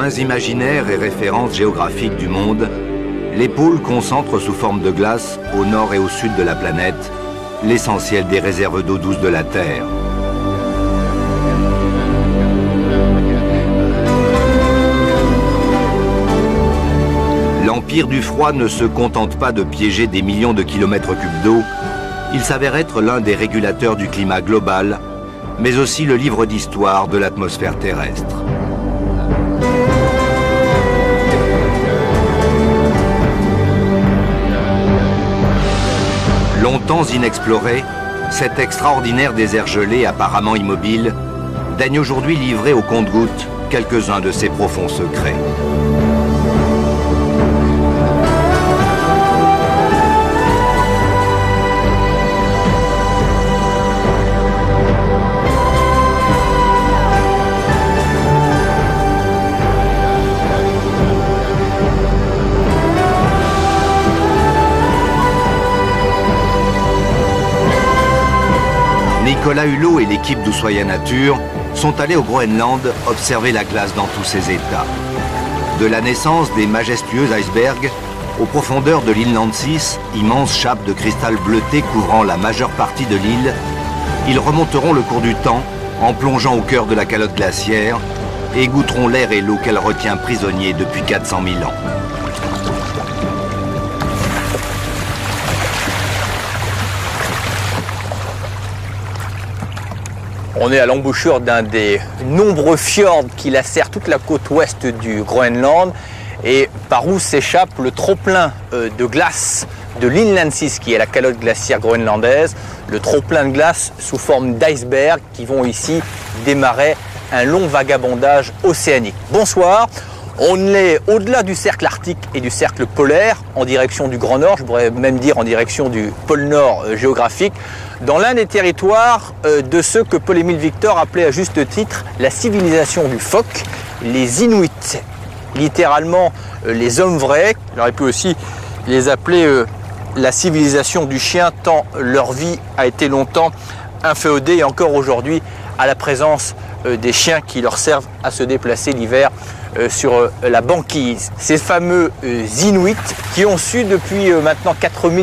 Points imaginaires et références géographiques du monde, les pôles concentrent sous forme de glace, au nord et au sud de la planète, l'essentiel des réserves d'eau douce de la Terre. L'empire du froid ne se contente pas de piéger des millions de kilomètres cubes d'eau, il s'avère être l'un des régulateurs du climat global, mais aussi le livre d'histoire de l'atmosphère terrestre. Longtemps inexploré, cet extraordinaire désert gelé apparemment immobile daigne aujourd'hui livrer au compte-gouttes quelques-uns de ses profonds secrets. Nicolas Hulot et l'équipe d'Ushuaïa Nature sont allés au Groenland observer la glace dans tous ses états. De la naissance des majestueux icebergs aux profondeurs de l'île Nansis, immense chape de cristal bleuté couvrant la majeure partie de l'île, ils remonteront le cours du temps en plongeant au cœur de la calotte glaciaire et goûteront l'air et l'eau qu'elle retient prisonniers depuis 400 000 ans. On est à l'embouchure d'un des nombreux fjords qui lacèrent toute la côte ouest du Groenland et par où s'échappe le trop-plein de glace de l'île Nansis, qui est la calotte glaciaire groenlandaise, le trop-plein de glace sous forme d'iceberg qui vont ici démarrer un long vagabondage océanique. Bonsoir. On est au-delà du cercle arctique et du cercle polaire, en direction du Grand Nord, je pourrais même dire en direction du pôle Nord géographique, dans l'un des territoires de ceux que Paul-Émile Victor appelait à juste titre la civilisation du phoque, les Inuits, littéralement les hommes vrais. Il aurait pu aussi les appeler la civilisation du chien, tant leur vie a été longtemps inféodée et encore aujourd'hui à la présence des chiens qui leur servent à se déplacer l'hiver sur la banquise. Ces fameux Inuits qui ont su depuis maintenant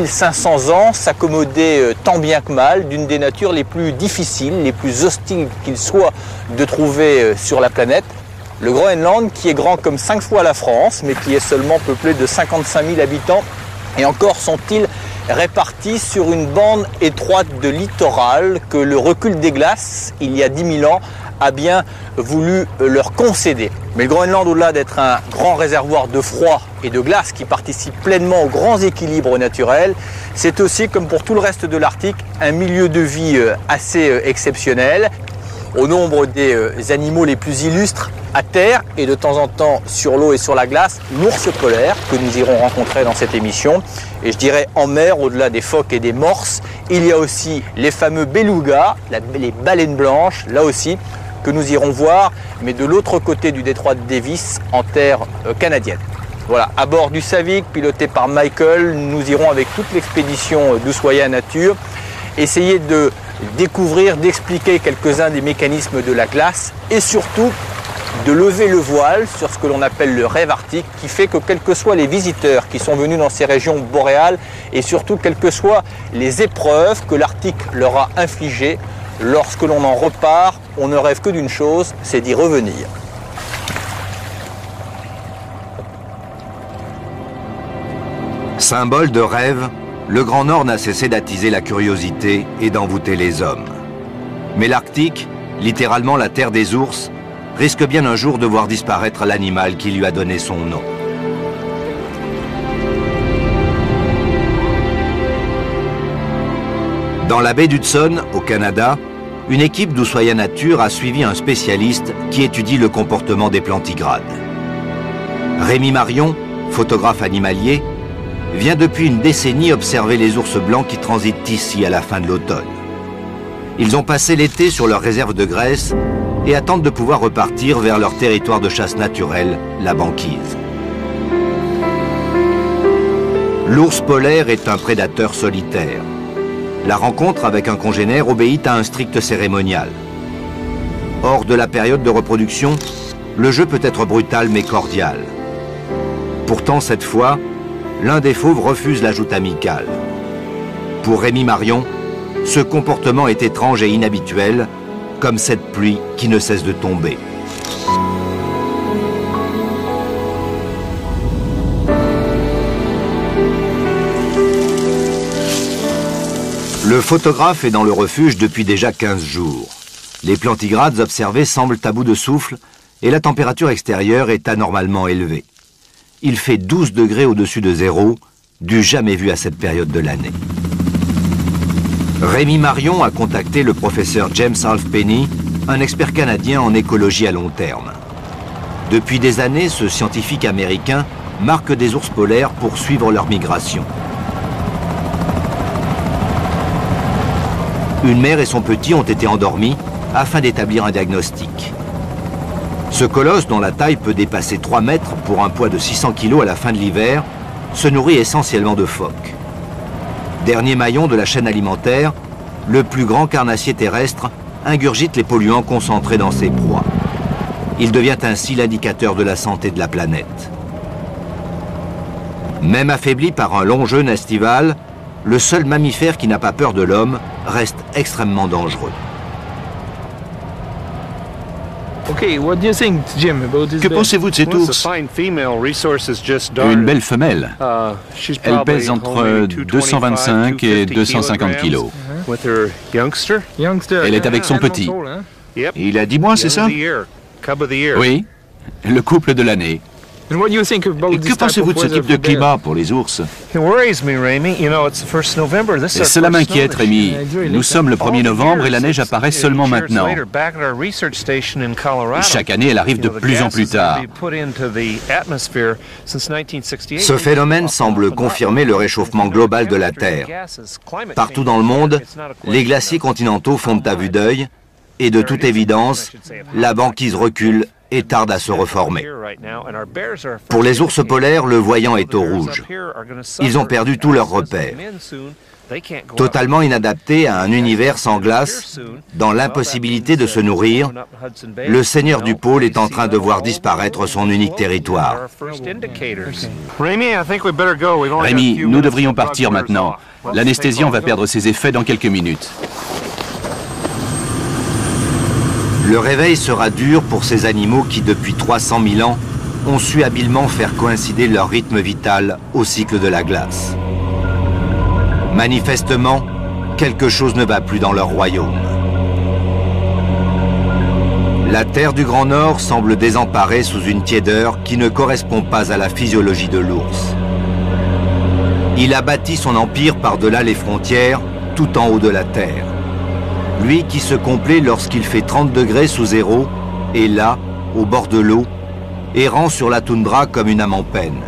4500 ans s'accommoder tant bien que mal d'une des natures les plus difficiles, les plus hostiles qu'il soit de trouver sur la planète. Le Groenland, qui est grand comme 5 fois la France, mais qui est seulement peuplé de 55 000 habitants, et encore sont-ils répartis sur une bande étroite de littoral que le recul des glaces, il y a 10 000 ans, a bien voulu leur concéder. Mais le Groenland, au-delà d'être un grand réservoir de froid et de glace qui participe pleinement aux grands équilibres naturels, c'est aussi, comme pour tout le reste de l'Arctique, un milieu de vie assez exceptionnel. Au nombre des animaux les plus illustres à terre et de temps en temps sur l'eau et sur la glace, l'ours polaire que nous irons rencontrer dans cette émission. Et je dirais en mer, au-delà des phoques et des morses, il y a aussi les fameux belugas, les baleines blanches, là aussi, que nous irons voir, mais de l'autre côté du détroit de Davis, en terre canadienne. Voilà, à bord du Savik, piloté par Michael, nous irons avec toute l'expédition d'Ushuaïa Nature, essayer de découvrir, d'expliquer quelques-uns des mécanismes de la glace et surtout de lever le voile sur ce que l'on appelle le rêve arctique, qui fait que quels que soient les visiteurs qui sont venus dans ces régions boréales et surtout quelles que soient les épreuves que l'Arctique leur a infligées, lorsque l'on en repart, on ne rêve que d'une chose, c'est d'y revenir. Symbole de rêve, le Grand Nord n'a cessé d'attiser la curiosité et d'envoûter les hommes. Mais l'Arctique, littéralement la terre des ours, risque bien un jour de voir disparaître l'animal qui lui a donné son nom. Dans la baie d'Hudson, au Canada, une équipe d'Ushuaïa Nature a suivi un spécialiste qui étudie le comportement des plantigrades. Rémi Marion, photographe animalier, vient depuis une décennie observer les ours blancs qui transitent ici à la fin de l'automne. Ils ont passé l'été sur leur réserve de graisse et attendent de pouvoir repartir vers leur territoire de chasse naturelle, la banquise. L'ours polaire est un prédateur solitaire. La rencontre avec un congénère obéit à un strict cérémonial. Hors de la période de reproduction, le jeu peut être brutal mais cordial. Pourtant, cette fois, l'un des fauves refuse la joute amicale. Pour Rémi Marion, ce comportement est étrange et inhabituel, comme cette pluie qui ne cesse de tomber. Le photographe est dans le refuge depuis déjà 15 jours. Les plantigrades observés semblent à bout de souffle et la température extérieure est anormalement élevée. Il fait 12 degrés au-dessus de zéro, du jamais vu à cette période de l'année. Rémi Marion a contacté le professeur James Halfpenny, un expert canadien en écologie à long terme. Depuis des années, ce scientifique américain marque des ours polaires pour suivre leur migration. Une mère et son petit ont été endormis afin d'établir un diagnostic. Ce colosse, dont la taille peut dépasser 3 mètres pour un poids de 600 kg à la fin de l'hiver, se nourrit essentiellement de phoques. Dernier maillon de la chaîne alimentaire, le plus grand carnassier terrestre ingurgite les polluants concentrés dans ses proies. Il devient ainsi l'indicateur de la santé de la planète. Même affaibli par un long jeûne estival, le seul mammifère qui n'a pas peur de l'homme reste extrêmement dangereux. Que pensez-vous de cette ours? Une belle femelle. Elle pèse entre 225 et 250 kilos. Elle est avec son petit. Il a 10 mois, c'est ça? Oui, le couple de l'année. Et que pensez-vous de ce type de climat pour les ours? Cela m'inquiète, Rémi. Nous sommes le 1er novembre et la neige apparaît seulement maintenant. Chaque année, elle arrive de plus en plus tard. Ce phénomène semble confirmer le réchauffement global de la Terre. Partout dans le monde, les glaciers continentaux fondent à vue d'œil et de toute évidence, la banquise recule et tarde à se reformer. Pour les ours polaires, le voyant est au rouge. Ils ont perdu tous leurs repères. Totalement inadaptés à un univers sans glace, dans l'impossibilité de se nourrir, le seigneur du pôle est en train de voir disparaître son unique territoire. Rémi, nous devrions partir maintenant. L'anesthésiant va perdre ses effets dans quelques minutes. Le réveil sera dur pour ces animaux qui, depuis 300 000 ans, ont su habilement faire coïncider leur rythme vital au cycle de la glace. Manifestement, quelque chose ne va plus dans leur royaume. La terre du Grand Nord semble désemparée sous une tiédeur qui ne correspond pas à la physiologie de l'ours. Il a bâti son empire par-delà les frontières, tout en haut de la terre. Lui qui se complaît lorsqu'il fait 30 degrés sous zéro, est là, au bord de l'eau, errant sur la toundra comme une âme en peine.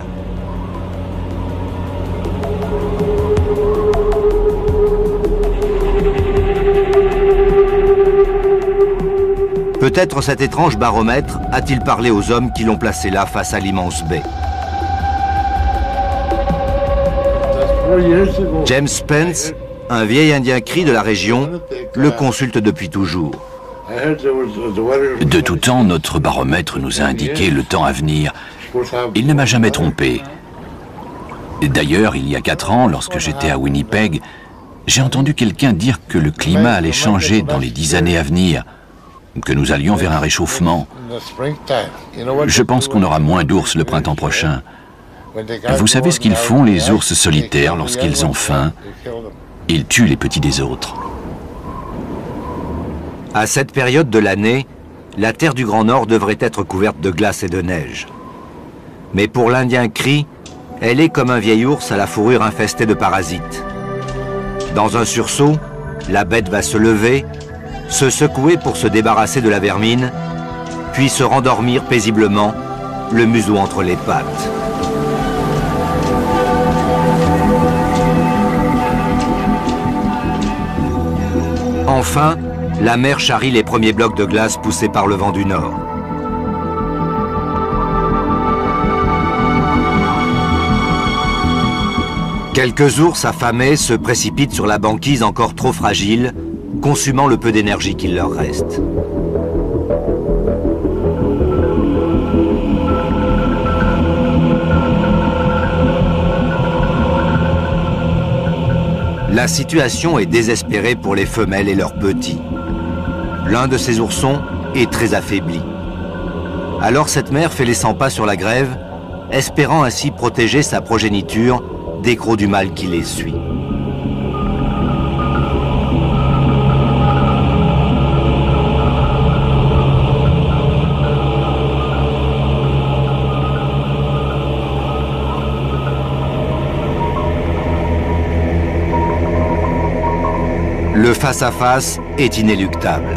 Peut-être cet étrange baromètre a-t-il parlé aux hommes qui l'ont placé là face à l'immense baie. James Spence, un vieil indien cri de la région, le consulte depuis toujours. De tout temps, notre baromètre nous a indiqué le temps à venir. Il ne m'a jamais trompé. D'ailleurs, il y a 4 ans, lorsque j'étais à Winnipeg, j'ai entendu quelqu'un dire que le climat allait changer dans les 10 années à venir, que nous allions vers un réchauffement. Je pense qu'on aura moins d'ours le printemps prochain. Vous savez ce qu'ils font, les ours solitaires, lorsqu'ils ont faim? Ils tuent les petits des autres. À cette période de l'année, la terre du Grand Nord devrait être couverte de glace et de neige. Mais pour l'Indien Cree, elle est comme un vieil ours à la fourrure infestée de parasites. Dans un sursaut, la bête va se lever, se secouer pour se débarrasser de la vermine, puis se rendormir paisiblement, le museau entre les pattes. Enfin, la mer charrie les premiers blocs de glace poussés par le vent du nord. Quelques ours affamés se précipitent sur la banquise encore trop fragile, consumant le peu d'énergie qu'il leur reste. La situation est désespérée pour les femelles et leurs petits. L'un de ces oursons est très affaibli. Alors cette mère fait les 100 pas sur la grève, espérant ainsi protéger sa progéniture des crocs du mal qui les suit. Le face-à-face est inéluctable.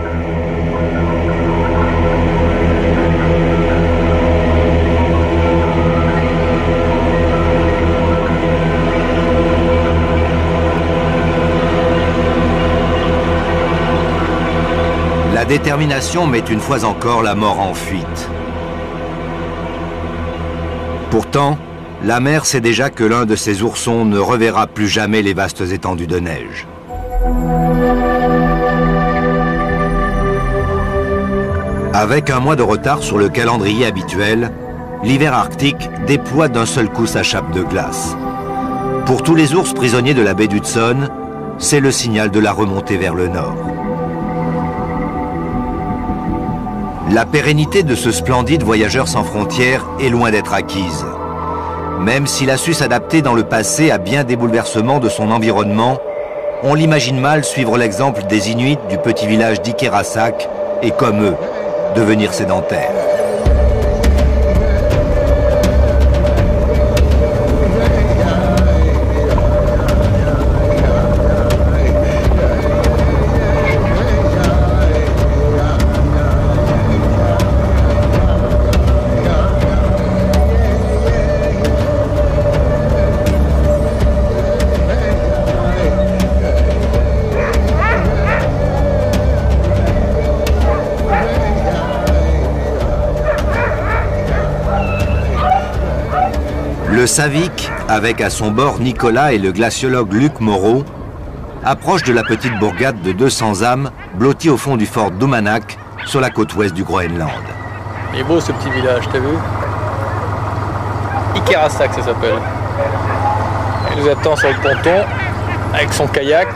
La détermination met une fois encore la mort en fuite. Pourtant, la mère sait déjà que l'un de ses oursons ne reverra plus jamais les vastes étendues de neige. Avec un mois de retard sur le calendrier habituel, l'hiver arctique déploie d'un seul coup sa chape de glace. Pour tous les ours prisonniers de la baie d'Hudson, c'est le signal de la remontée vers le nord. La pérennité de ce splendide voyageur sans frontières est loin d'être acquise. Même s'il a su s'adapter dans le passé à bien des bouleversements de son environnement, on l'imagine mal suivre l'exemple des Inuits du petit village d'Ikerasak et, comme eux, devenir sédentaire. Le Savik, avec à son bord Nicolas et le glaciologue Luc Moreau, approche de la petite bourgade de 200 âmes blottie au fond du fort d'Umanak sur la côte ouest du Groenland. Il est beau ce petit village, t'as vu? Ikerasak ça s'appelle. Il nous attend sur le ponton avec son kayak.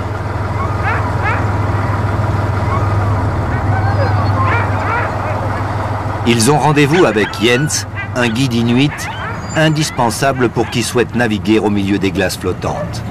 Ils ont rendez-vous avec Jens, un guide inuit indispensable pour qui souhaite naviguer au milieu des glaces flottantes.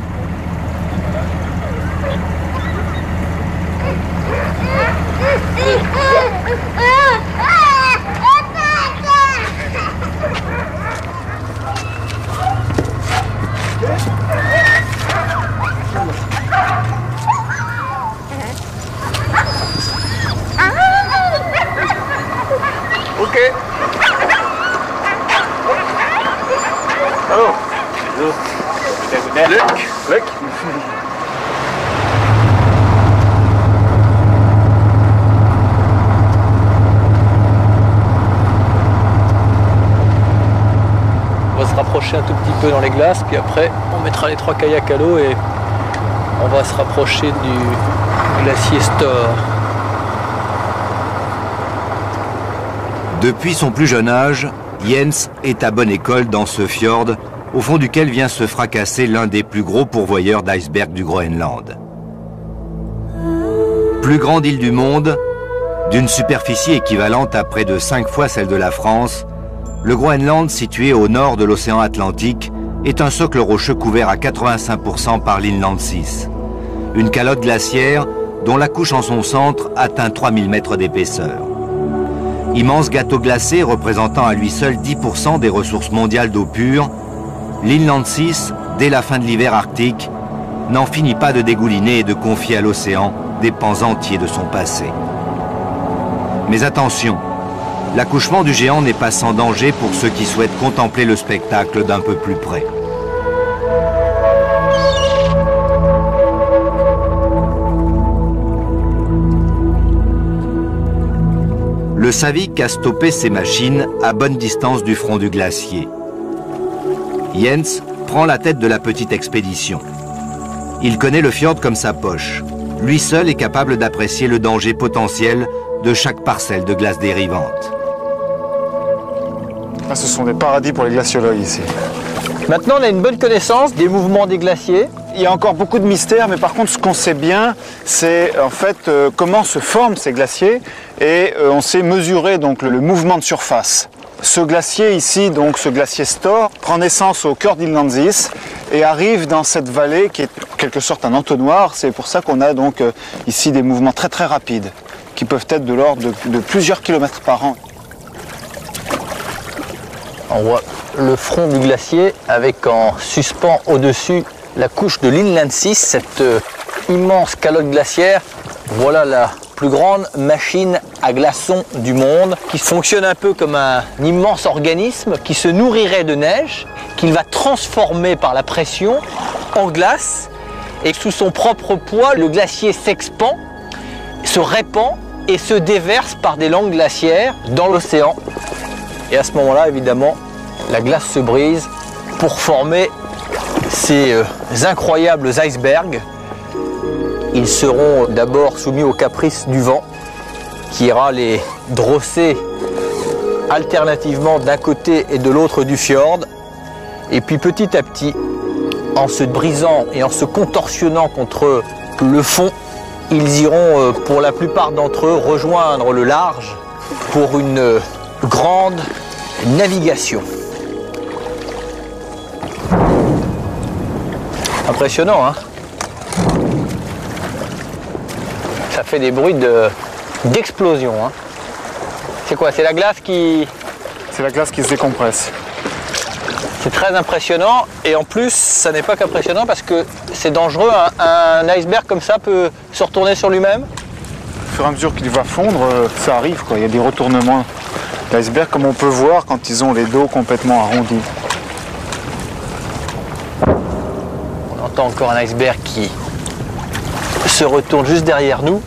Ok. Hallo. Luc. On va se rapprocher un tout petit peu dans les glaces, puis après on mettra les 3 kayaks à l'eau et on va se rapprocher du glacier Store. Depuis son plus jeune âge, Jens est à bonne école dans ce fjord, au fond duquel vient se fracasser l'un des plus gros pourvoyeurs d'icebergs du Groenland. Plus grande île du monde, d'une superficie équivalente à près de 5 fois celle de la France, le Groenland, situé au nord de l'océan Atlantique, est un socle rocheux couvert à 85% par l'Inland 6. Une calotte glaciaire dont la couche en son centre atteint 3000 mètres d'épaisseur. Immense gâteau glacé représentant à lui seul 10% des ressources mondiales d'eau pure, l'Inland 6, dès la fin de l'hiver arctique, n'en finit pas de dégouliner et de confier à l'océan des pans entiers de son passé. Mais attention, l'accouchement du géant n'est pas sans danger pour ceux qui souhaitent contempler le spectacle d'un peu plus près. Le Savik a stoppé ses machines à bonne distance du front du glacier. Jens prend la tête de la petite expédition. Il connaît le fjord comme sa poche. Lui seul est capable d'apprécier le danger potentiel de chaque parcelle de glace dérivante. Ce sont des paradis pour les glaciologues ici. Maintenant, on a une bonne connaissance des mouvements des glaciers. Il y a encore beaucoup de mystères, mais par contre, ce qu'on sait bien, c'est en fait comment se forment ces glaciers et on sait mesurer donc le mouvement de surface. Ce glacier ici, donc ce glacier Storr, prend naissance au cœur d'Inlandsís et arrive dans cette vallée qui est en quelque sorte un entonnoir. C'est pour ça qu'on a donc ici des mouvements très très rapides qui peuvent être de l'ordre de plusieurs kilomètres par an. On voit le front du glacier avec en suspens au-dessus la couche de l'Inlandsís, cette immense calotte glaciaire. Voilà la plus grande machine à glaçons du monde qui fonctionne un peu comme un immense organisme qui se nourrirait de neige, qu'il va transformer par la pression en glace et sous son propre poids, le glacier s'expand, se répand et se déverse par des langues glaciaires dans l'océan. Et à ce moment-là, évidemment, la glace se brise pour former ces incroyables icebergs. Ils seront d'abord soumis au caprice du vent qui ira les drosser alternativement d'un côté et de l'autre du fjord. Et puis petit à petit, en se brisant et en se contorsionnant contre le fond, ils iront pour la plupart d'entre eux rejoindre le large pour une grande navigation. Impressionnant, hein? Ça fait des bruits d'explosion. Hein. C'est quoi? C'est la glace qui... C'est la glace qui se décompresse. C'est très impressionnant et en plus, ça n'est pas qu'impressionnant parce que c'est dangereux. Un iceberg comme ça peut se retourner sur lui-même. Au fur et à mesure qu'il va fondre, ça arrive, quoi. Il y a des retournements d'iceberg comme on peut voir quand ils ont les dos complètement arrondis. On entend encore un iceberg qui se retourne juste derrière nous.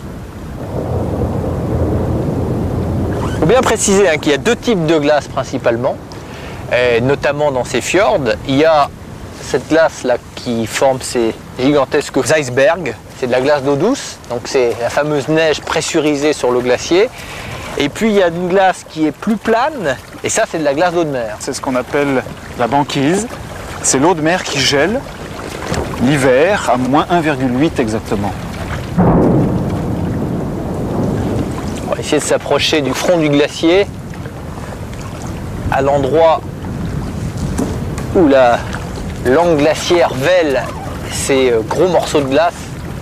Il faut bien préciser qu'il y a deux types de glace principalement, notamment dans ces fjords. Il y a cette glace-là qui forme ces gigantesques icebergs. C'est de la glace d'eau douce, donc c'est la fameuse neige pressurisée sur le glacier. Et puis il y a une glace qui est plus plane, et ça c'est de la glace d'eau de mer. C'est ce qu'on appelle la banquise. C'est l'eau de mer qui gèle l'hiver à moins 1,8 exactement. On va essayer de s'approcher du front du glacier, à l'endroit où la langue glaciaire vèle ces gros morceaux de glace.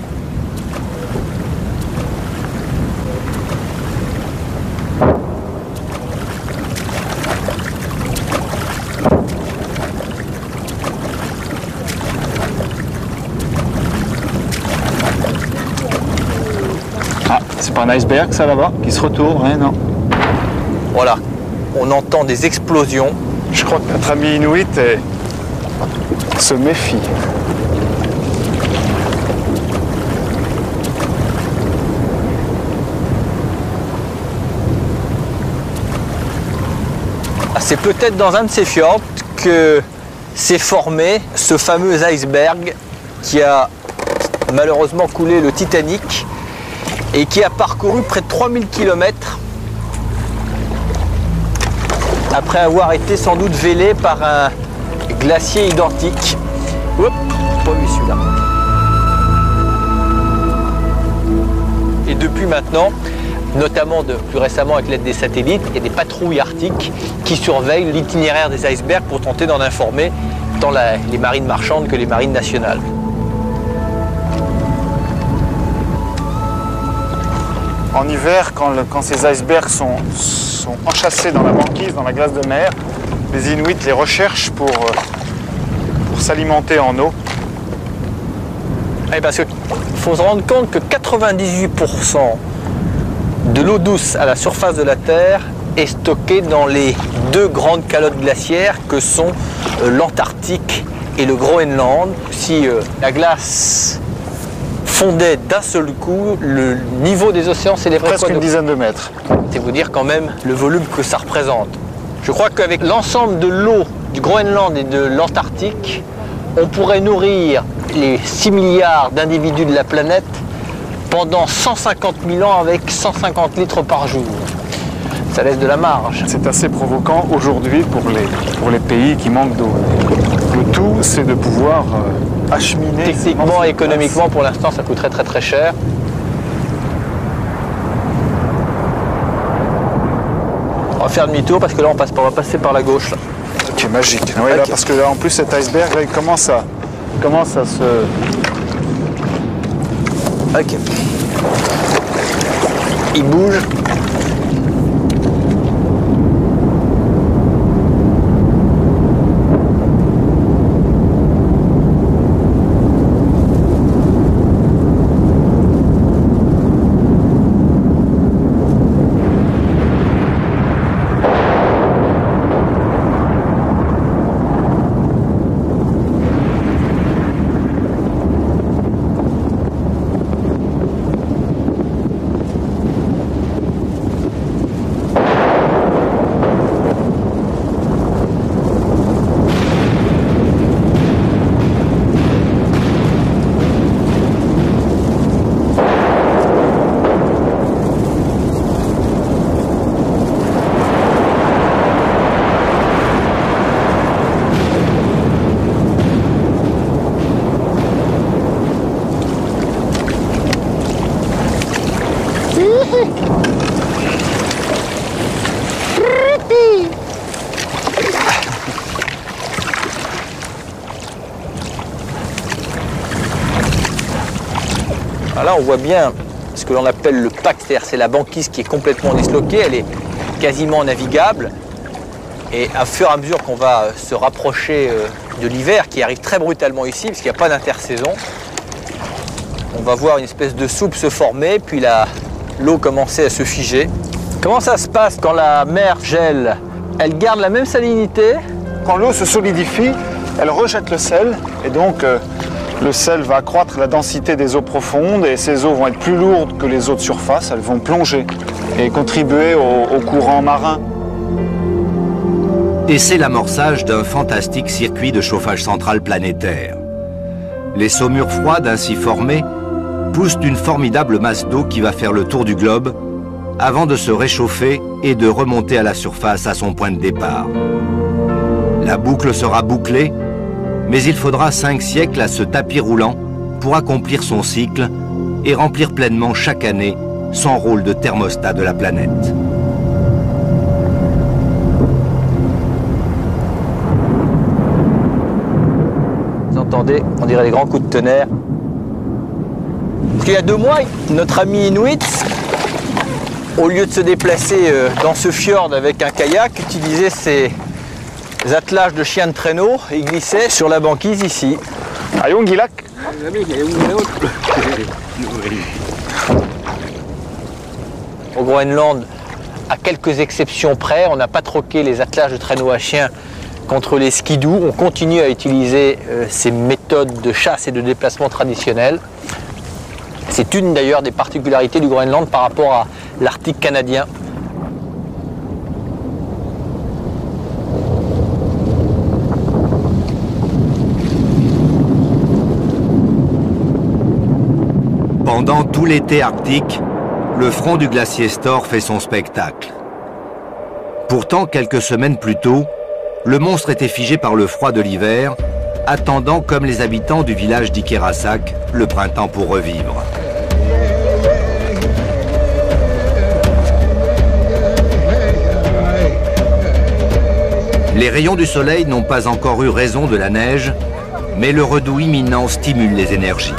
C'est pas un iceberg ça là-bas qui se retourne, hein, non? Voilà, on entend des explosions. Je crois que notre ami Inuit se méfie. C'est peut-être dans un de ces fjords que s'est formé ce fameux iceberg qui a malheureusement coulé le Titanic et qui a parcouru près de 3000 km après avoir été sans doute vélé par un glacier identique. Hop, pas vu celui-là. Et depuis maintenant, notamment plus récemment avec l'aide des satellites, il y a des patrouilles arctiques qui surveillent l'itinéraire des icebergs pour tenter d'en informer tant les marines marchandes que les marines nationales. En hiver, quand ces icebergs sont enchâssés dans la banquise, dans la glace de mer, les Inuits les recherchent pour s'alimenter en eau. Et parce qu'il faut se rendre compte que 98% de l'eau douce à la surface de la Terre est stockée dans les deux grandes calottes glaciaires que sont l'Antarctique et le Groenland. Si la glace fondait d'un seul coup, le niveau des océans s'élèverait presque une dizaine de mètres. C'est vous dire quand même le volume que ça représente. Je crois qu'avec l'ensemble de l'eau du Groenland et de l'Antarctique, on pourrait nourrir les 6 milliards d'individus de la planète pendant 150 000 ans avec 150 litres par jour. Ça laisse de la marge. C'est assez provoquant aujourd'hui pour les pays qui manquent d'eau. Le tout, c'est de pouvoir acheminer. Techniquement et économiquement, pour l'instant, ça coûterait très très cher. On va faire demi-tour parce que là, on va passer par la gauche. Là. Ok, magique. Ouais, là, parce que là, en plus, cet iceberg, là, il commence à se... Ok. Il bouge. Là, on voit bien ce que l'on appelle le pack, c'est la banquise qui est complètement disloquée, elle est quasiment navigable. Et à fur et à mesure qu'on va se rapprocher de l'hiver, qui arrive très brutalement ici, parce qu'il n'y a pas d'intersaison, on va voir une espèce de soupe se former, puis l'eau commencer à se figer. Comment ça se passe quand la mer gèle? Elle garde la même salinité? Quand l'eau se solidifie, elle rejette le sel, et donc le sel va accroître la densité des eaux profondes, et ces eaux vont être plus lourdes que les eaux de surface, elles vont plonger et contribuer au courant marin. Et c'est l'amorçage d'un fantastique circuit de chauffage central planétaire. Les saumures froides ainsi formées poussent une formidable masse d'eau qui va faire le tour du globe avant de se réchauffer et de remonter à la surface à son point de départ. La boucle sera bouclée, mais il faudra 5 siècles à ce tapis roulant pour accomplir son cycle et remplir pleinement chaque année son rôle de thermostat de la planète. Vous entendez, on dirait des grands coups de tonnerre. Parce qu'il y a 2 mois, notre ami Inuit, au lieu de se déplacer dans ce fjord avec un kayak, utilisait ses attelages de chiens de traîneau et il glissait sur la banquise ici. Ayungilak. Au Groenland, à quelques exceptions près, on n'a pas troqué les attelages de traîneau à chiens contre les skidoo. On continue à utiliser ces méthodes de chasse et de déplacement traditionnelles. C'est une d'ailleurs des particularités du Groenland par rapport à l'Arctique canadien. Pendant tout l'été arctique, le front du glacier Storr fait son spectacle. Pourtant, quelques semaines plus tôt, le monstre était figé par le froid de l'hiver, attendant, comme les habitants du village d'Ikerasak, le printemps pour revivre. Les rayons du soleil n'ont pas encore eu raison de la neige, mais le redout imminent stimule les énergies.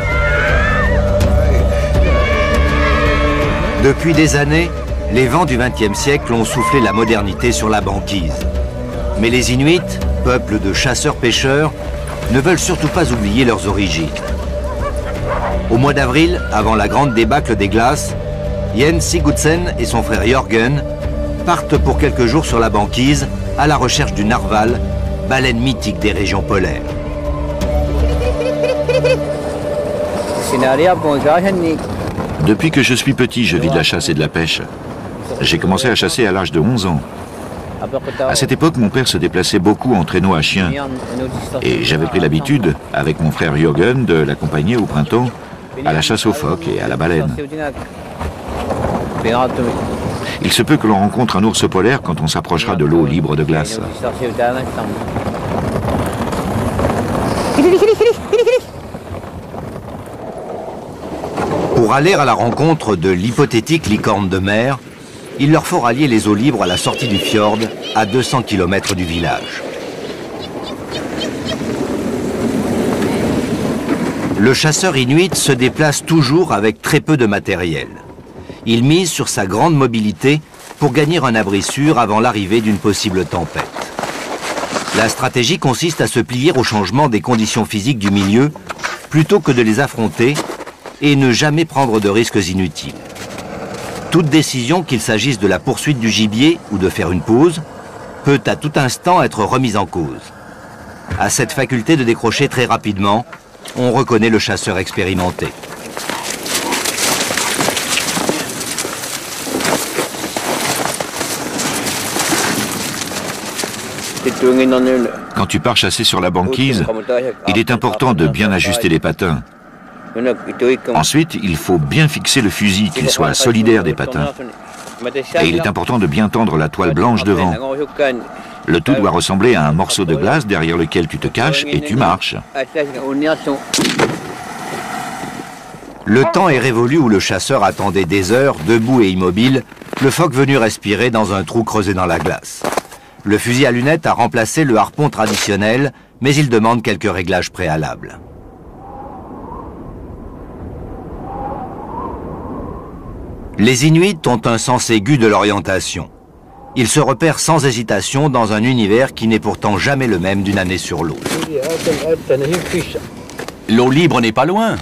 Depuis des années, les vents du XXe siècle ont soufflé la modernité sur la banquise. Mais les Inuits, peuple de chasseurs-pêcheurs, ne veulent surtout pas oublier leurs origines. Au mois d'avril, avant la grande débâcle des glaces, Jens Sigurdsen et son frère Jørgen partent pour quelques jours sur la banquise à la recherche du narval, baleine mythique des régions polaires. Depuis que je suis petit, je vis de la chasse et de la pêche. J'ai commencé à chasser à l'âge de 11 ans. À cette époque, mon père se déplaçait beaucoup en traîneau à chien. Et j'avais pris l'habitude, avec mon frère Jørgen, de l'accompagner au printemps à la chasse aux phoques et à la baleine. Il se peut que l'on rencontre un ours polaire quand on s'approchera de l'eau libre de glace. Pour aller à la rencontre de l'hypothétique licorne de mer, il leur faut rallier les eaux libres à la sortie du fjord, à 200 km du village. Le chasseur inuit se déplace toujours avec très peu de matériel. Il mise sur sa grande mobilité pour gagner un abri sûr avant l'arrivée d'une possible tempête. La stratégie consiste à se plier au changement des conditions physiques du milieu plutôt que de les affronter et ne jamais prendre de risques inutiles. Toute décision, qu'il s'agisse de la poursuite du gibier ou de faire une pause, peut à tout instant être remise en cause. À cette faculté de décrocher très rapidement, on reconnaît le chasseur expérimenté. Quand tu pars chasser sur la banquise, il est important de bien ajuster les patins. Ensuite, il faut bien fixer le fusil, qu'il soit solidaire des patins. Et il est important de bien tendre la toile blanche devant. Le tout doit ressembler à un morceau de glace derrière lequel tu te caches et tu marches. Le temps est révolu où le chasseur attendait des heures, debout et immobile, le phoque venu respirer dans un trou creusé dans la glace. Le fusil à lunettes a remplacé le harpon traditionnel, mais il demande quelques réglages préalables. Les Inuits ont un sens aigu de l'orientation. Ils se repèrent sans hésitation dans un univers qui n'est pourtant jamais le même d'une année sur l'autre. L'eau libre n'est pas loin.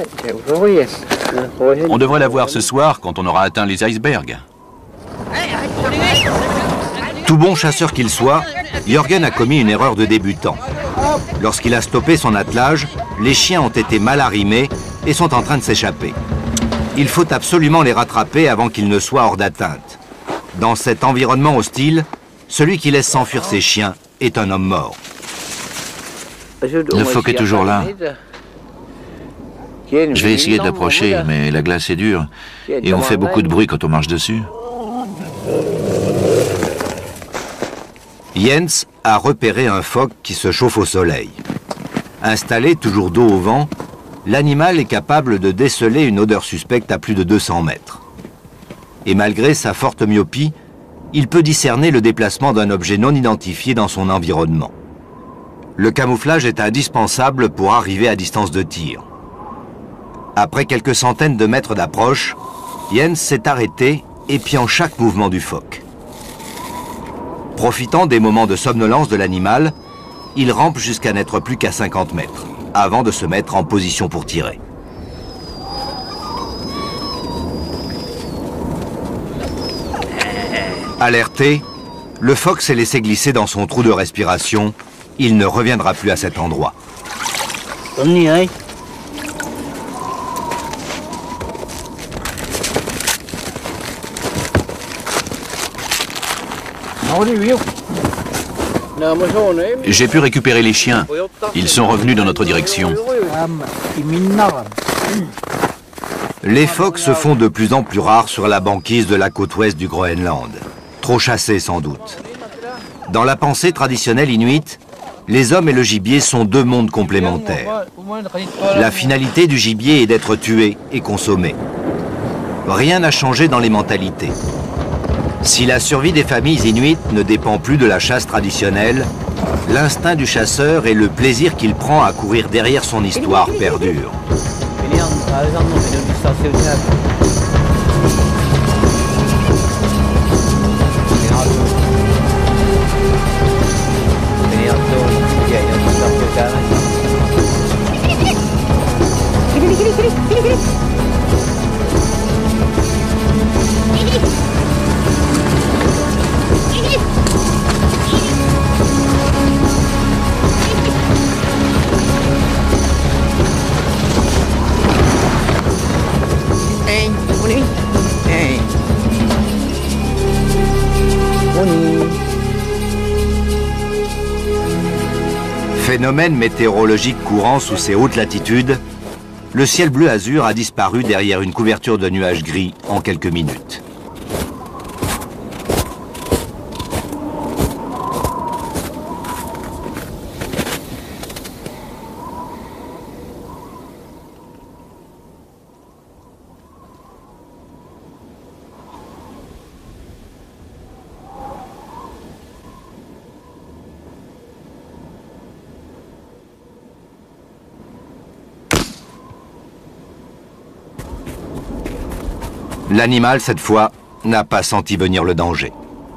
On devrait la voir ce soir quand on aura atteint les icebergs. Tout bon chasseur qu'il soit, Jørgen a commis une erreur de débutant. Lorsqu'il a stoppé son attelage, les chiens ont été mal arrimés et sont en train de s'échapper. Il faut absolument les rattraper avant qu'ils ne soient hors d'atteinte. Dans cet environnement hostile, celui qui laisse s'enfuir ses chiens est un homme mort. Le phoque est toujours là. Je vais essayer de l'approcher, mais la glace est dure. Et on fait beaucoup de bruit quand on marche dessus. Jens a repéré un phoque qui se chauffe au soleil. Installé toujours dos au vent, l'animal est capable de déceler une odeur suspecte à plus de 200 mètres. Et malgré sa forte myopie, il peut discerner le déplacement d'un objet non identifié dans son environnement. Le camouflage est indispensable pour arriver à distance de tir. Après quelques centaines de mètres d'approche, Jens s'est arrêté, épiant chaque mouvement du phoque. Profitant des moments de somnolence de l'animal, il rampe jusqu'à n'être plus qu'à 50 mètres, avant de se mettre en position pour tirer. Alerté, le phoque s'est laissé glisser dans son trou de respiration. Il ne reviendra plus à cet endroit. J'ai pu récupérer les chiens. Ils sont revenus dans notre direction. Les phoques se font de plus en plus rares sur la banquise de la côte ouest du Groenland. Trop chassés sans doute. Dans la pensée traditionnelle inuite, les hommes et le gibier sont deux mondes complémentaires. La finalité du gibier est d'être tué et consommé. Rien n'a changé dans les mentalités. Si la survie des familles inuites ne dépend plus de la chasse traditionnelle, l'instinct du chasseur et le plaisir qu'il prend à courir derrière son histoire perdurent. Phénomène météorologique courant sous ces hautes latitudes, le ciel bleu azur a disparu derrière une couverture de nuages gris en quelques minutes. L'animal, cette fois, n'a pas senti venir le danger.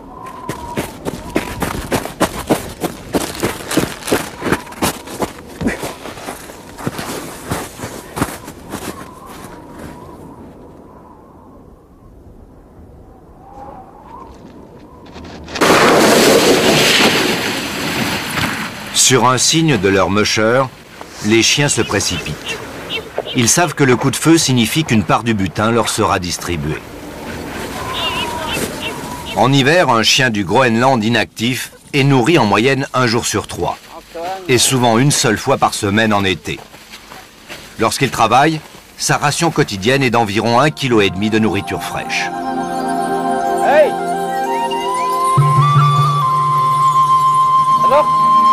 Sur un signe de leur mûcheur, les chiens se précipitent. Ils savent que le coup de feu signifie qu'une part du butin leur sera distribuée. En hiver, un chien du Groenland inactif est nourri en moyenne 1 jour sur 3, et souvent une seule fois par semaine en été. Lorsqu'il travaille, sa ration quotidienne est d'environ 1,5 kg de nourriture fraîche. Hey! Alors?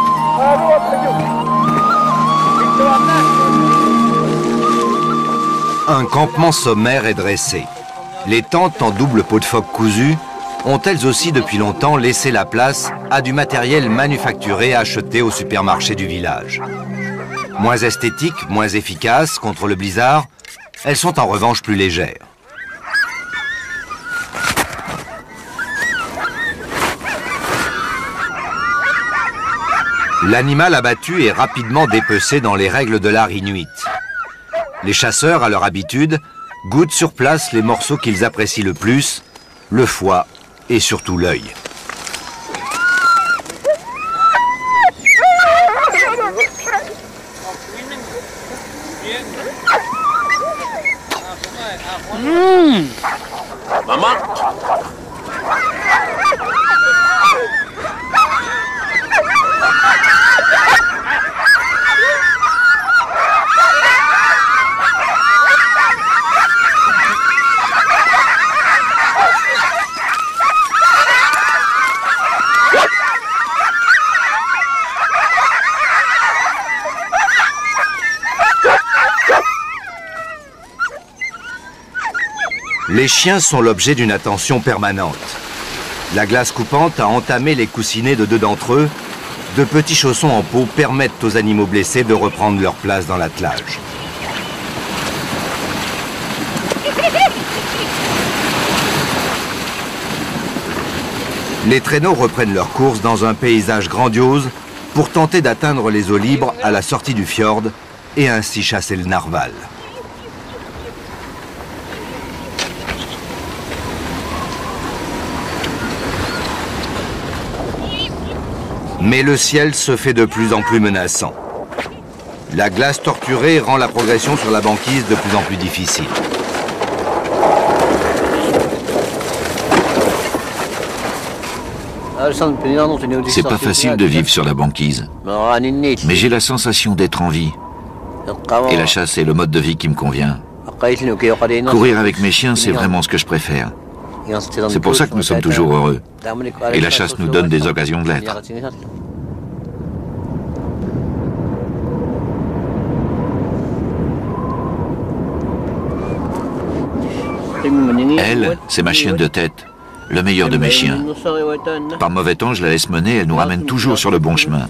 Un campement sommaire est dressé. Les tentes en double peau de phoque cousu ont elles aussi depuis longtemps laissé la place à du matériel manufacturé acheté au supermarché du village. Moins esthétiques, moins efficaces contre le blizzard, elles sont en revanche plus légères. L'animal abattu est rapidement dépecé dans les règles de l'art inuit. Les chasseurs, à leur habitude, goûtent sur place les morceaux qu'ils apprécient le plus, le foie et surtout l'œil. Maman? Les chiens sont l'objet d'une attention permanente. La glace coupante a entamé les coussinets de 2 d'entre eux. De petits chaussons en peau permettent aux animaux blessés de reprendre leur place dans l'attelage. Les traîneaux reprennent leur course dans un paysage grandiose pour tenter d'atteindre les eaux libres à la sortie du fjord et ainsi chasser le narval. Mais le ciel se fait de plus en plus menaçant. La glace torturée rend la progression sur la banquise de plus en plus difficile. C'est pas facile de vivre sur la banquise, mais j'ai la sensation d'être en vie. Et la chasse est le mode de vie qui me convient. Courir avec mes chiens, c'est vraiment ce que je préfère. C'est pour ça que nous sommes toujours heureux. Et la chasse nous donne des occasions de l'être. Elle, c'est ma chienne de tête, le meilleur de mes chiens. Par mauvais temps, je la laisse mener, elle nous ramène toujours sur le bon chemin.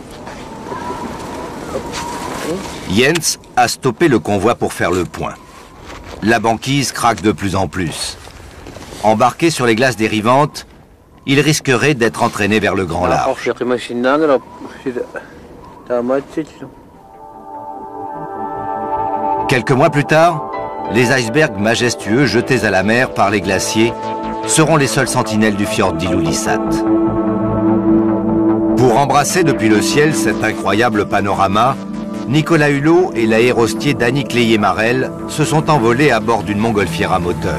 Jens a stoppé le convoi pour faire le point. La banquise craque de plus en plus. Embarqué sur les glaces dérivantes, il risquerait d'être entraîné vers le grand large. Quelques mois plus tard, les icebergs majestueux jetés à la mer par les glaciers seront les seuls sentinelles du fjord d'Ilulissat. Pour embrasser depuis le ciel cet incroyable panorama, Nicolas Hulot et l'aérostier Danny Cléier-Marel se sont envolés à bord d'une montgolfière à moteur.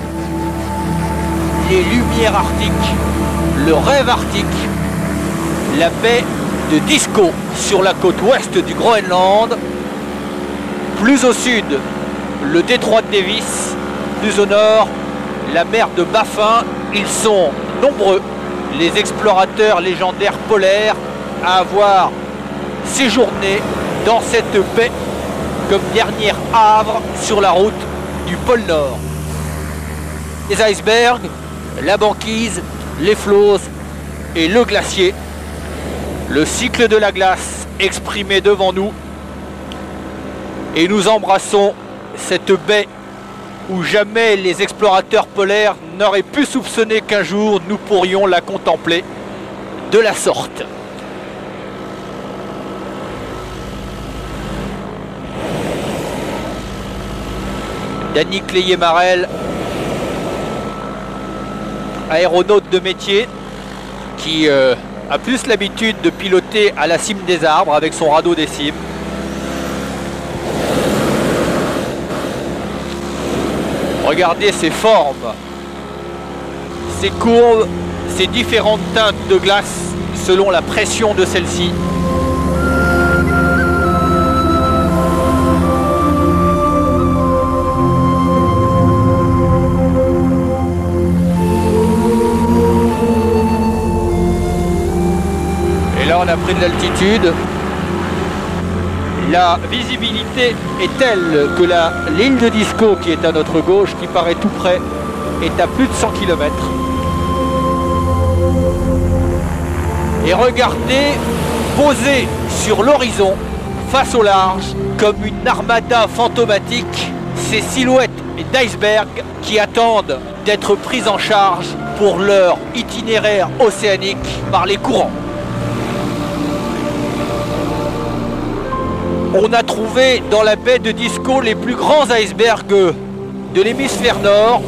Les lumières arctiques, le rêve arctique, la baie de Disko sur la côte ouest du Groenland, plus au sud, le détroit de Davis, plus au nord, la mer de Baffin. Ils sont nombreux, les explorateurs légendaires polaires, à avoir séjourné dans cette baie comme dernier havre sur la route du pôle Nord. Les icebergs, la banquise, les flots et le glacier. Le cycle de la glace exprimé devant nous. Et nous embrassons cette baie où jamais les explorateurs polaires n'auraient pu soupçonner qu'un jour nous pourrions la contempler de la sorte. Danny Cléier-Marel, aéronaute de métier, qui a plus l'habitude de piloter à la cime des arbres avec son radeau des cimes. Regardez ces formes, ces courbes, ces différentes teintes de glace selon la pression de celle-ci. Et là on a pris de l'altitude. La visibilité est telle que l'île de Disko, qui est à notre gauche, qui paraît tout près, est à plus de 100 km. Et regardez, posée sur l'horizon, face au large, comme une armada fantomatique, ces silhouettes d'icebergs qui attendent d'être prises en charge pour leur itinéraire océanique par les courants. On a trouvé dans la baie de Disko les plus grands icebergs de l'hémisphère nord,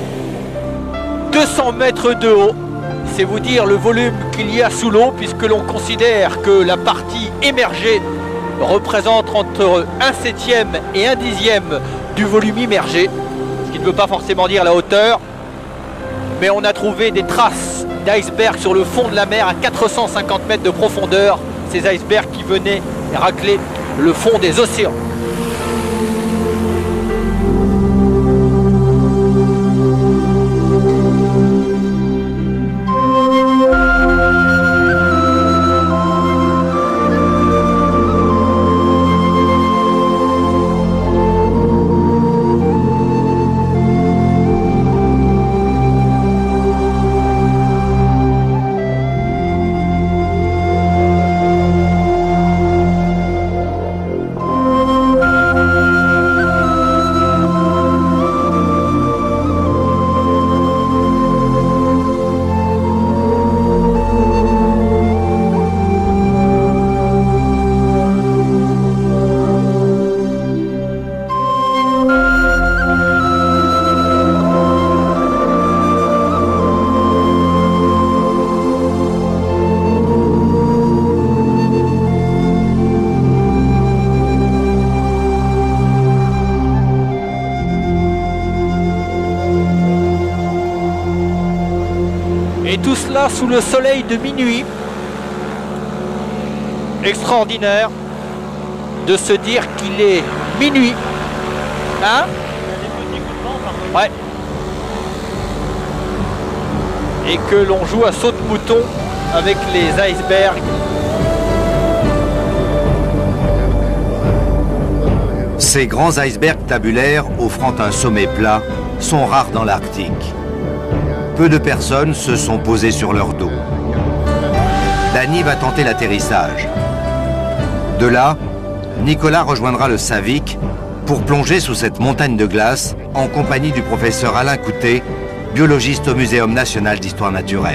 200 mètres de haut. C'est vous dire le volume qu'il y a sous l'eau, puisque l'on considère que la partie émergée représente entre 1/7 et 1/10 du volume immergé, ce qui ne veut pas forcément dire la hauteur, mais on a trouvé des traces d'icebergs sur le fond de la mer à 450 mètres de profondeur, ces icebergs qui venaient racler le fond des océans. Et tout cela sous le soleil de minuit. Extraordinaire de se dire qu'il est minuit. Hein? Ouais. Et que l'on joue à saute-mouton avec les icebergs. Ces grands icebergs tabulaires offrant un sommet plat sont rares dans l'Arctique. Peu de personnes se sont posées sur leur dos. Danny va tenter l'atterrissage. De là, Nicolas rejoindra le Savik pour plonger sous cette montagne de glace en compagnie du professeur Alain Coutet, biologiste au Muséum national d'histoire naturelle.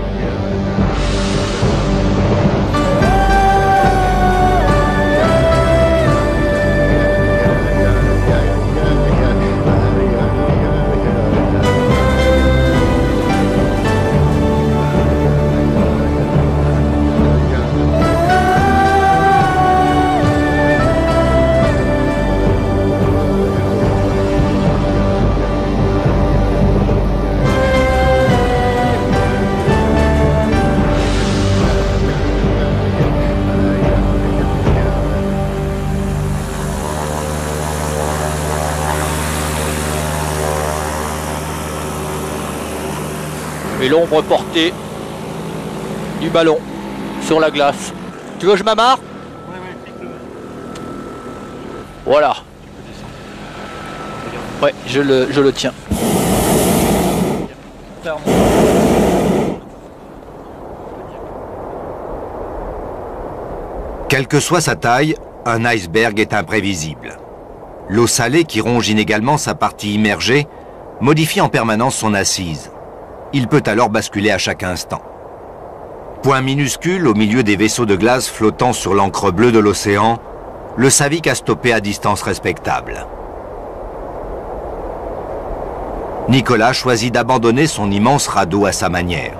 Et l'ombre portée du ballon sur la glace. Tu veux que je m'amarre? Voilà. Ouais, je le tiens. Quelle que soit sa taille, un iceberg est imprévisible. L'eau salée qui ronge inégalement sa partie immergée modifie en permanence son assise. Il peut alors basculer à chaque instant. Point minuscule au milieu des vaisseaux de glace flottant sur l'encre bleue de l'océan, le Savik a stoppé à distance respectable. Nicolas choisit d'abandonner son immense radeau à sa manière.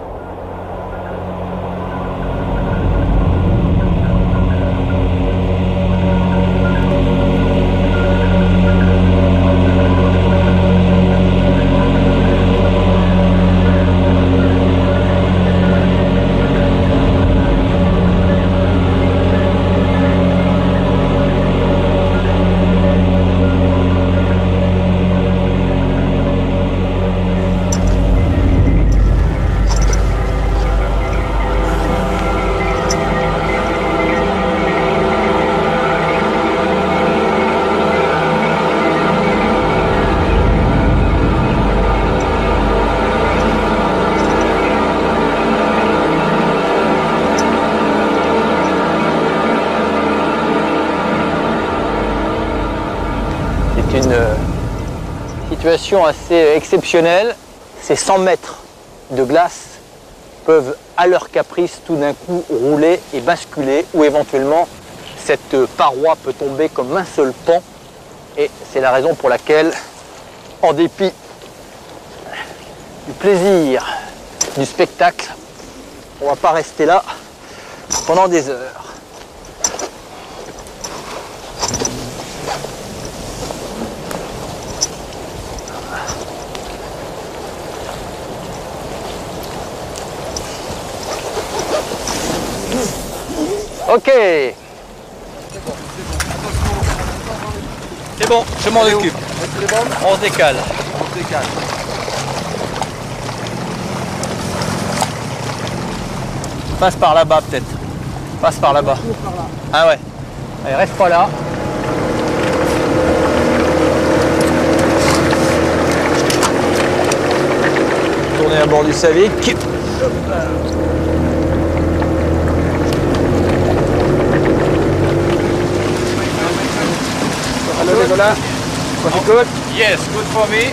Situation assez exceptionnelle, ces 100 mètres de glace peuvent à leur caprice tout d'un coup rouler et basculer, ou éventuellement cette paroi peut tomber comme un seul pan, et c'est la raison pour laquelle, en dépit du plaisir du spectacle, on ne va pas rester là pendant des heures. Ok. C'est bon, je m'en occupe. On se décale. Passe par là-bas peut-être. Passe par là-bas. Ah ouais. Allez, reste pas là. Tournez à bord du Savik. Hello Nicolas, was it good? Yes, good for me.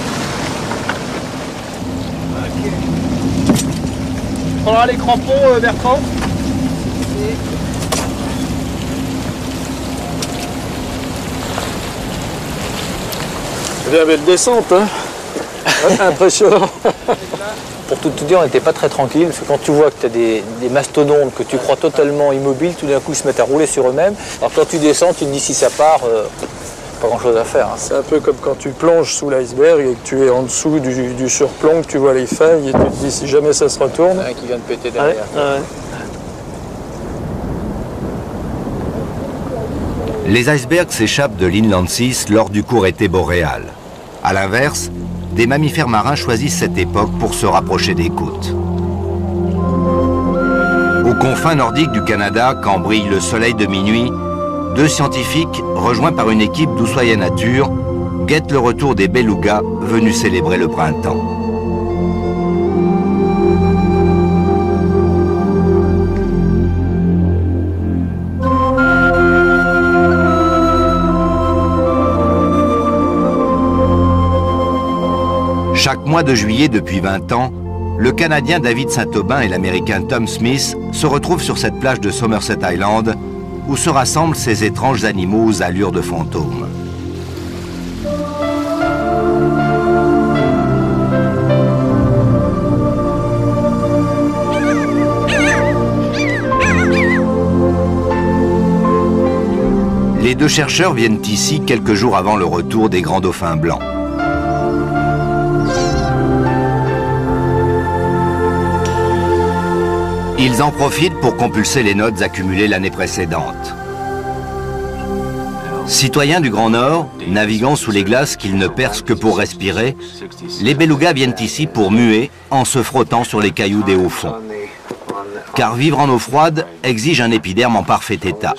Tu prendras les crampons, Bertrand? Bien belle descente, hein. Impressionnant. Pour tout te dire, on n'était pas très tranquille, parce que quand tu vois que tu as des mastodontes que tu crois totalement immobiles, tout d'un coup ils se mettent à rouler sur eux-mêmes. Alors quand tu descends, tu te dis si ça part, pas grand-chose à faire. Hein. C'est un peu comme quand tu plonges sous l'iceberg et que tu es en dessous du surplomb, que tu vois les failles et tu te dis si jamais ça se retourne. Un qui vient de péter derrière. Ouais. Les icebergs s'échappent de l'Inland 6 lors du court été boréal. A l'inverse, des mammifères marins choisissent cette époque pour se rapprocher des côtes. Aux confins nordiques du Canada, quand brille le soleil de minuit, deux scientifiques, rejoints par une équipe d'Ushuaïa Nature, guettent le retour des belugas venus célébrer le printemps. Chaque mois de juillet depuis 20 ans, le Canadien David Saint-Aubin et l'Américain Tom Smith se retrouvent sur cette plage de Somerset Island où se rassemblent ces étranges animaux aux allures de fantômes. Les deux chercheurs viennent ici quelques jours avant le retour des grands dauphins blancs. Ils en profitent pour compulser les notes accumulées l'année précédente. Citoyens du Grand Nord, naviguant sous les glaces qu'ils ne percent que pour respirer, les belugas viennent ici pour muer en se frottant sur les cailloux des hauts fonds. Car vivre en eau froide exige un épiderme en parfait état.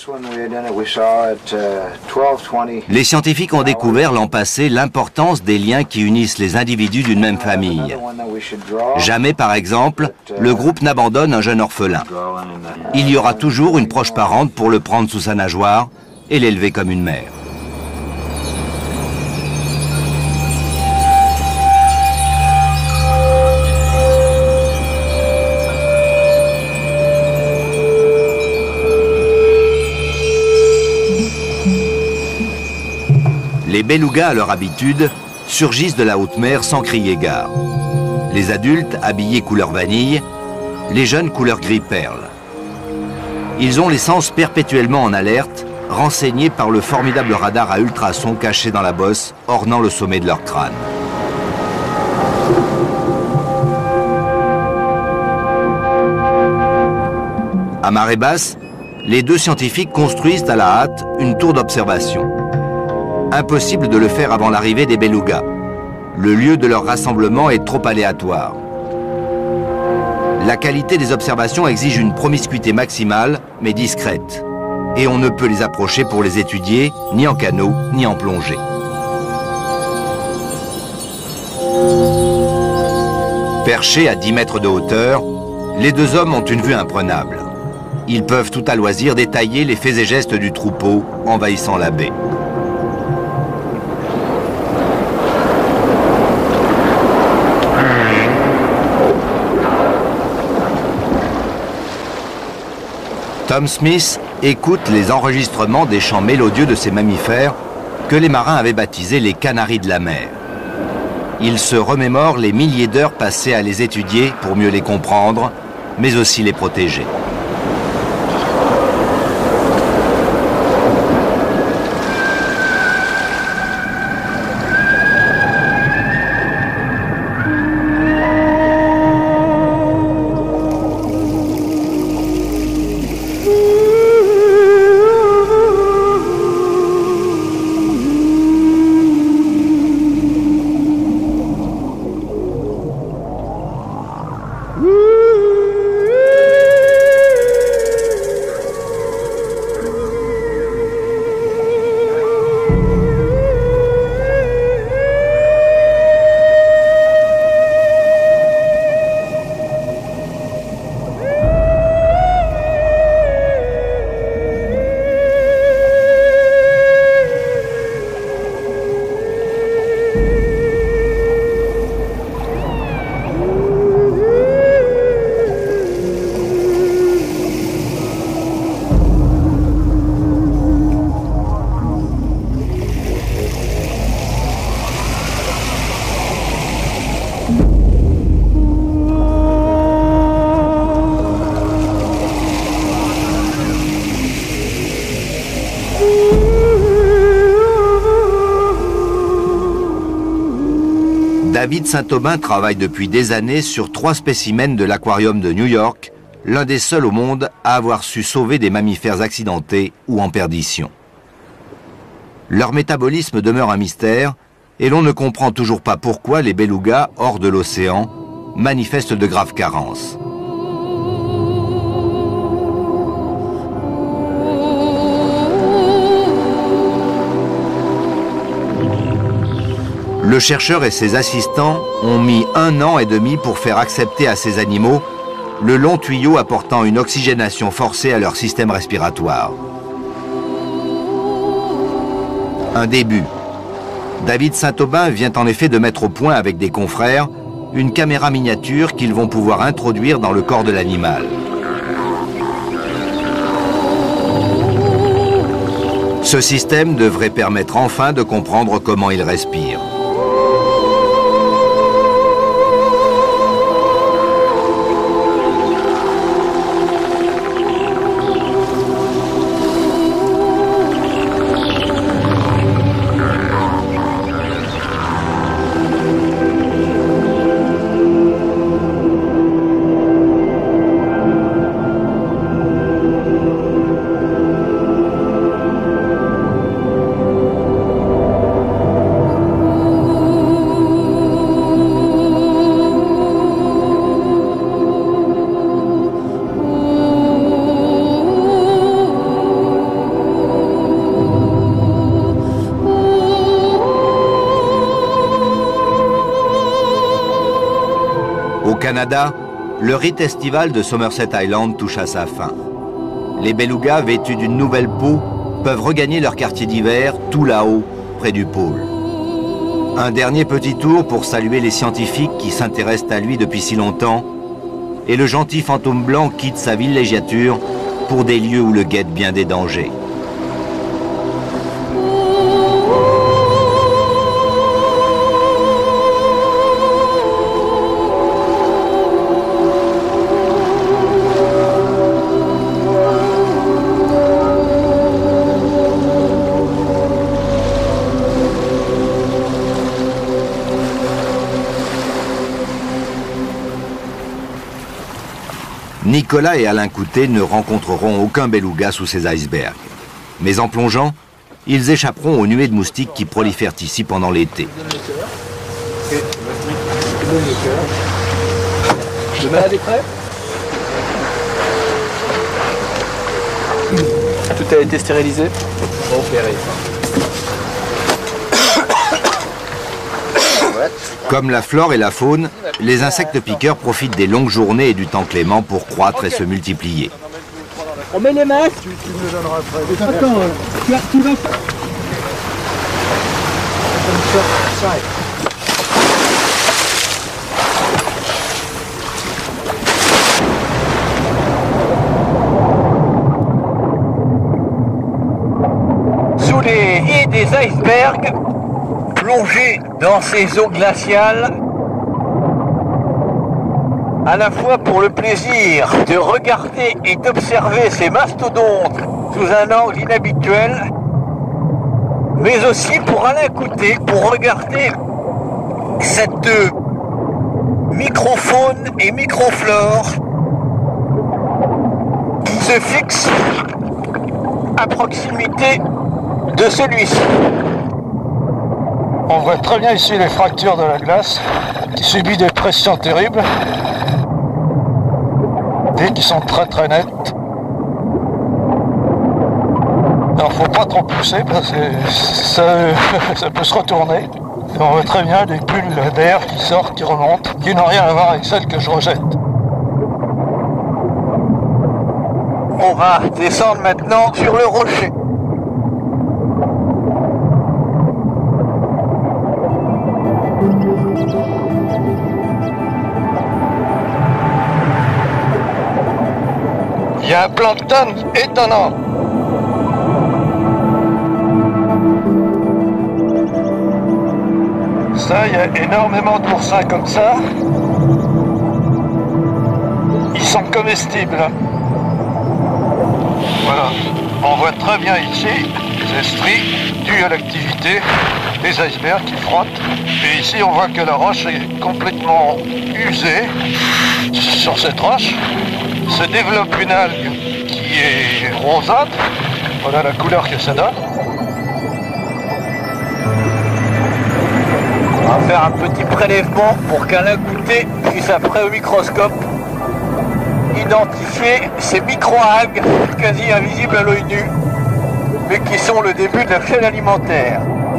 Les scientifiques ont découvert l'an passé l'importance des liens qui unissent les individus d'une même famille. Jamais, par exemple, le groupe n'abandonne un jeune orphelin. Il y aura toujours une proche parente pour le prendre sous sa nageoire et l'élever comme une mère. Les belugas, à leur habitude, surgissent de la haute mer sans crier gare. Les adultes habillés couleur vanille, les jeunes couleur gris perle. Ils ont les sens perpétuellement en alerte, renseignés par le formidable radar à ultrasons caché dans la bosse, ornant le sommet de leur crâne. À marée basse, les deux scientifiques construisent à la hâte une tour d'observation. Impossible de le faire avant l'arrivée des belugas. Le lieu de leur rassemblement est trop aléatoire. La qualité des observations exige une promiscuité maximale, mais discrète. Et on ne peut les approcher pour les étudier, ni en canot, ni en plongée. Perchés à 10 mètres de hauteur, les deux hommes ont une vue imprenable. Ils peuvent tout à loisir détailler les faits et gestes du troupeau envahissant la baie. Tom Smith écoute les enregistrements des chants mélodieux de ces mammifères que les marins avaient baptisés les canaris de la mer. Il se remémore les milliers d'heures passées à les étudier pour mieux les comprendre, mais aussi les protéger. David Saint-Aubin travaille depuis des années sur 3 spécimens de l'aquarium de New York, l'un des seuls au monde à avoir su sauver des mammifères accidentés ou en perdition. Leur métabolisme demeure un mystère et l'on ne comprend toujours pas pourquoi les belugas, hors de l'océan, manifestent de graves carences. Le chercheur et ses assistants ont mis 1 an et demi pour faire accepter à ces animaux le long tuyau apportant une oxygénation forcée à leur système respiratoire. Un début. David Saint-Aubin vient en effet de mettre au point avec des confrères une caméra miniature qu'ils vont pouvoir introduire dans le corps de l'animal. Ce système devrait permettre enfin de comprendre comment il respire. Au Canada, le rite estival de Somerset Island touche à sa fin. Les belugas vêtus d'une nouvelle peau peuvent regagner leur quartier d'hiver tout là-haut, près du pôle. Un dernier petit tour pour saluer les scientifiques qui s'intéressent à lui depuis si longtemps, et le gentil fantôme blanc quitte sa villégiature pour des lieux où le guettent bien des dangers. Nicolas et Alain Coutet ne rencontreront aucun beluga sous ces icebergs. Mais en plongeant, ils échapperont aux nuées de moustiques qui prolifèrent ici pendant l'été. Le malade est prêt? Tout a été stérilisé? On va opérer. Comme la flore et la faune, les insectes piqueurs profitent des longues journées et du temps clément pour croître et se multiplier. On met les masques. Tu me le donneras après. Attends, tu vas... Sous les haies des icebergs, plongés dans ces eaux glaciales, à la fois pour le plaisir de regarder et d'observer ces mastodontes sous un angle inhabituel, mais aussi pour Alain Coutet, pour regarder cette microfaune et microflore qui se fixe à proximité de celui-ci. On voit très bien ici les fractures de la glace qui subit des pressions terribles et qui sont très très nettes. Alors faut pas trop pousser parce que ça peut se retourner. Et on voit très bien des bulles d'air qui sortent, qui remontent, qui n'ont rien à voir avec celles que je rejette. On va descendre maintenant sur le rocher. Il y a un plancton étonnant. Ça, il y a énormément d'oursins comme ça. Ils sont comestibles. Voilà. On voit très bien ici les estries dues à l'activité des icebergs qui frottent. Et ici, on voit que la roche est complètement usée. Sur cette roche se développe une algue qui est rosâtre. Voilà la couleur que ça donne. On va faire un petit prélèvement pour qu'Alain Coutet puisse après au microscope identifier ces micro-algues quasi invisibles à l'œil nu, mais qui sont le début de la chaîne alimentaire.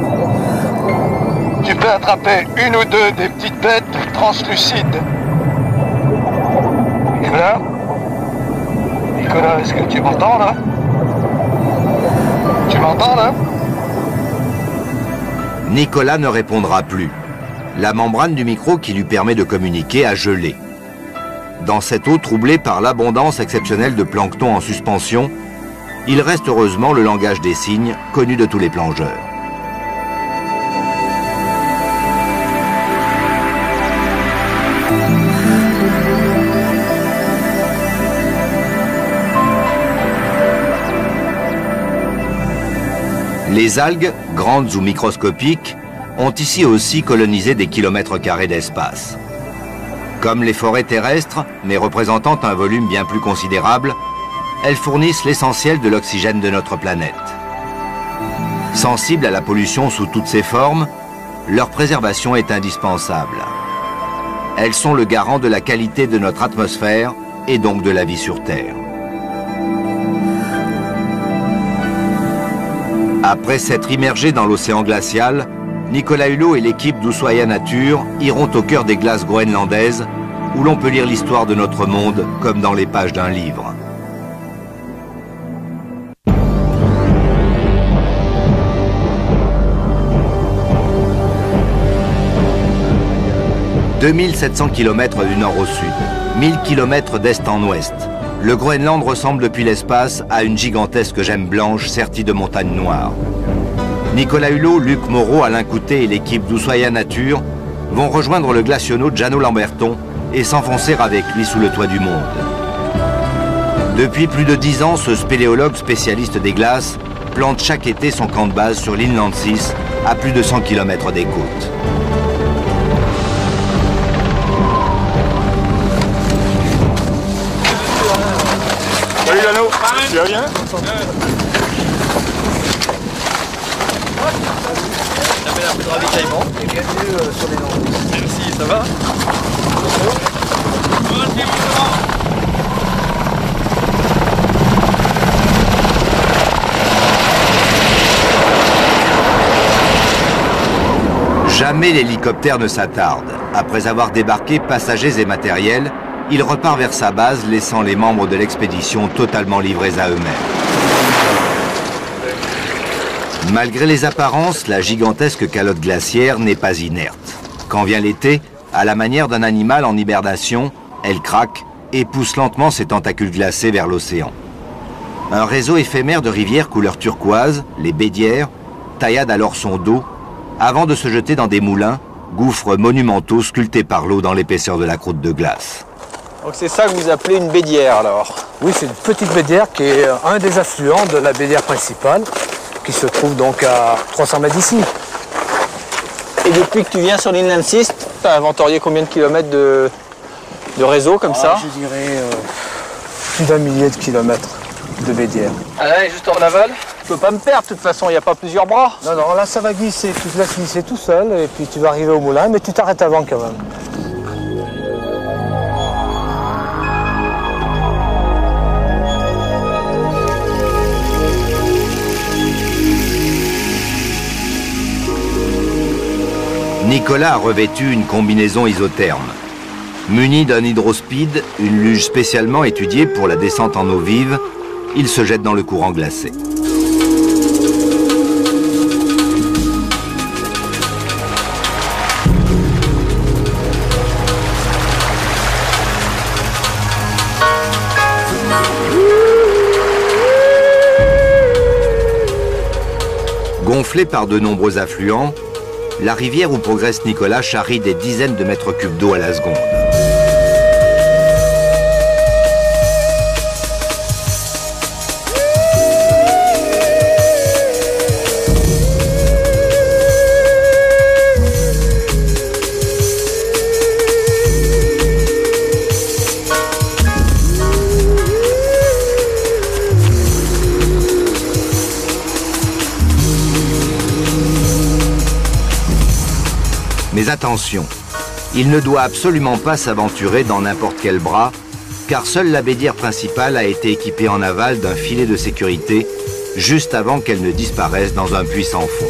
Tu peux attraper une ou deux des petites bêtes translucides. Nicolas? Nicolas, est-ce que tu m'entends là? Tu m'entends là? Nicolas ne répondra plus. La membrane du micro qui lui permet de communiquer a gelé. Dans cette eau troublée par l'abondance exceptionnelle de plancton en suspension, il reste heureusement le langage des signes connu de tous les plongeurs. Les algues, grandes ou microscopiques, ont ici aussi colonisé des kilomètres carrés d'espace. Comme les forêts terrestres, mais représentant un volume bien plus considérable, elles fournissent l'essentiel de l'oxygène de notre planète. Sensibles à la pollution sous toutes ses formes, leur préservation est indispensable. Elles sont le garant de la qualité de notre atmosphère et donc de la vie sur Terre. Après s'être immergés dans l'océan glacial, Nicolas Hulot et l'équipe d'Ushuaïa Nature iront au cœur des glaces groenlandaises, où l'on peut lire l'histoire de notre monde comme dans les pages d'un livre. « 2700 km du nord au sud, 1000 km d'est en ouest. Le Groenland ressemble depuis l'espace à une gigantesque gemme blanche sertie de montagnes noires. Nicolas Hulot, Luc Moreau, Alain Coutet et l'équipe d'Ushuaïa Nature vont rejoindre le glacionaute Jano Lamberton et s'enfoncer avec lui sous le toit du monde. Depuis plus de 10 ans, ce spéléologue spécialiste des glaces plante chaque été son camp de base sur l'Inland 6, à plus de 100 km des côtes. Lano. Tu vas bien? J'amène un peu de ravitaillement. Et bienvenue sur les noms. Merci, ça va? Jamais l'hélicoptère ne s'attarde. Après avoir débarqué passagers et matériel, il repart vers sa base, laissant les membres de l'expédition totalement livrés à eux-mêmes. Malgré les apparences, la gigantesque calotte glaciaire n'est pas inerte. Quand vient l'été, à la manière d'un animal en hibernation, elle craque et pousse lentement ses tentacules glacés vers l'océan. Un réseau éphémère de rivières couleur turquoise, les Bédières, taillade alors son dos, avant de se jeter dans des moulins, gouffres monumentaux sculptés par l'eau dans l'épaisseur de la croûte de glace. Donc c'est ça que vous appelez une bédière alors? Oui, c'est une petite bédière qui est un des affluents de la bédière principale, qui se trouve donc à 300 mètres d'ici. Et depuis que tu viens sur l'Inland 6, tu as inventorié combien de kilomètres de réseau comme ça? Je dirais plus d'un millier de kilomètres de bédière. Ah là, juste en aval? Je peux pas me perdre, de toute façon, il n'y a pas plusieurs bras. Non, non, là ça va glisser, tu te laisses glisser tout seul et puis tu vas arriver au moulin, mais tu t'arrêtes avant quand même. Nicolas a revêtu une combinaison isotherme. Muni d'un hydrospeed, une luge spécialement étudiée pour la descente en eau vive, il se jette dans le courant glacé. Gonflée par de nombreux affluents, la rivière où progresse Nicolas charrie des dizaines de mètres cubes d'eau à la seconde. Mais attention, il ne doit absolument pas s'aventurer dans n'importe quel bras, car seule la bédière principale a été équipée en aval d'un filet de sécurité juste avant qu'elle ne disparaisse dans un puits sans fond.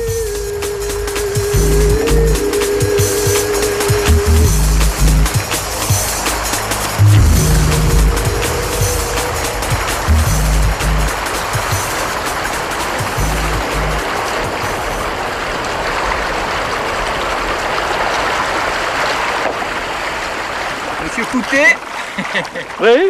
Monsieur Coutet. Oui.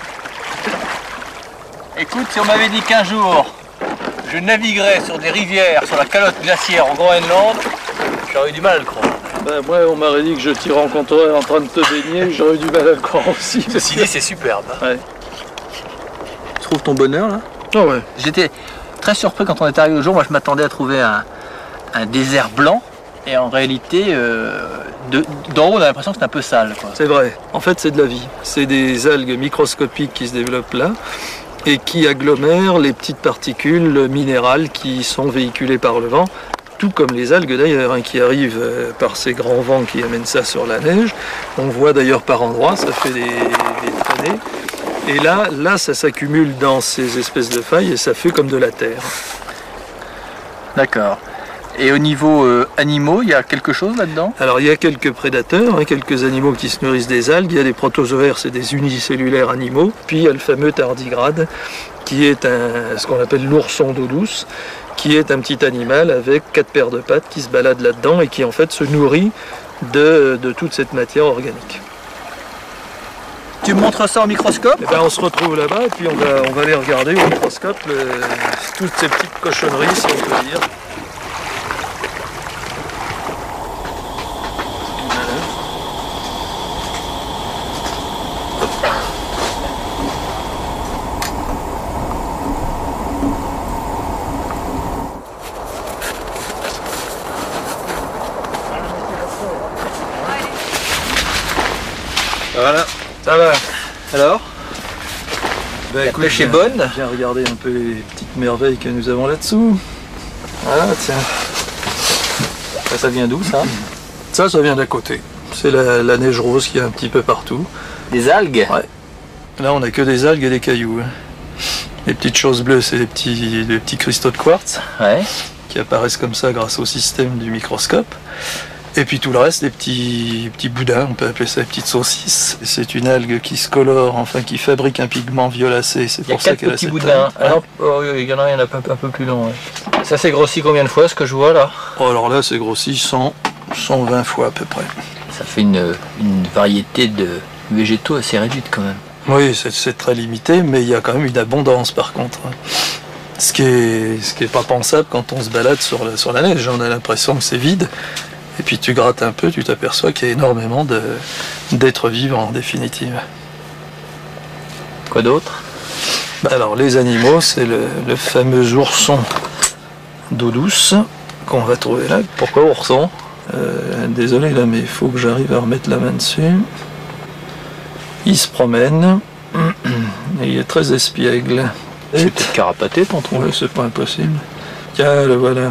Écoute, si on m'avait dit qu'un jour, je naviguerais sur des rivières, sur la calotte glaciaire au Groenland, j'aurais eu du mal à le croire. Ben, moi, on m'aurait dit que je t'y rencontrerais en train de te baigner, j'aurais eu du mal à le croire aussi. Ceci dit, c'est superbe. Ouais. Tu trouves ton bonheur, là? Oh ouais. J'étais très surpris quand on est arrivé au jour. Moi, je m'attendais à trouver un désert blanc. Et en réalité, d'en haut, on a l'impression que c'est un peu sale, quoi. C'est vrai. En fait, c'est de la vie. C'est des algues microscopiques qui se développent là et qui agglomèrent les petites particules minérales qui sont véhiculées par le vent, tout comme les algues d'ailleurs, hein, qui arrivent par ces grands vents qui amènent ça sur la neige. On voit d'ailleurs par endroits, ça fait des traînées. Et là, ça s'accumule dans ces espèces de failles et ça fait comme de la terre. D'accord. Et au niveau animaux, il y a quelque chose là-dedans? Alors il y a quelques prédateurs, hein, quelques animaux qui se nourrissent des algues. Il y a des protozoaires, c'est des unicellulaires animaux. Puis il y a le fameux tardigrade, qui est ce qu'on appelle l'ourson d'eau douce, qui est un petit animal avec 4 paires de pattes qui se balade là-dedans et qui en fait se nourrit de toute cette matière organique. Tu me montres ça au microscope? Eh ben, on se retrouve là-bas et puis on va aller regarder au microscope toutes ces petites cochonneries, si on peut dire. Voilà. Ça va. Alors? Ben pêche est bonne. Viens regarder un peu les petites merveilles que nous avons là-dessous. Voilà, tiens. Ça vient d'où ça? Ça vient d'à côté. C'est la neige rose qui est un petit peu partout. Des algues? Ouais. Là, on n'a que des algues et des cailloux. Les petites choses bleues, c'est des petits cristaux de quartz qui apparaissent comme ça grâce au système du microscope. Et puis tout le reste, des petits boudins, on peut appeler ça des petites saucisses. C'est une algue qui se colore, enfin qui fabrique un pigment violacé. C'est pour ça qu'elle a cette taille. Il y a 4 petits boudins. Il y en a un peu plus long. Ouais. Ça s'est grossi combien de fois, ce que je vois là? Oh, alors là, c'est grossi 120 fois à peu près. Ça fait une variété de végétaux assez réduite quand même. Oui, c'est très limité, mais il y a quand même une abondance par contre. Ce qui est pas pensable quand on se balade sur la neige. On a l'impression que c'est vide. Et puis tu grattes un peu, tu t'aperçois qu'il y a énormément d'êtres vivants en définitive. Quoi d'autre? Alors les animaux, c'est le fameux ourson d'eau douce qu'on va trouver là. Pourquoi ourson? Désolé là, mais il faut que j'arrive à remettre la main dessus. Il se promène et il est très espiègle. C'est peut-être carapaté ton trou? Oui, c'est pas impossible. Tiens, le voilà.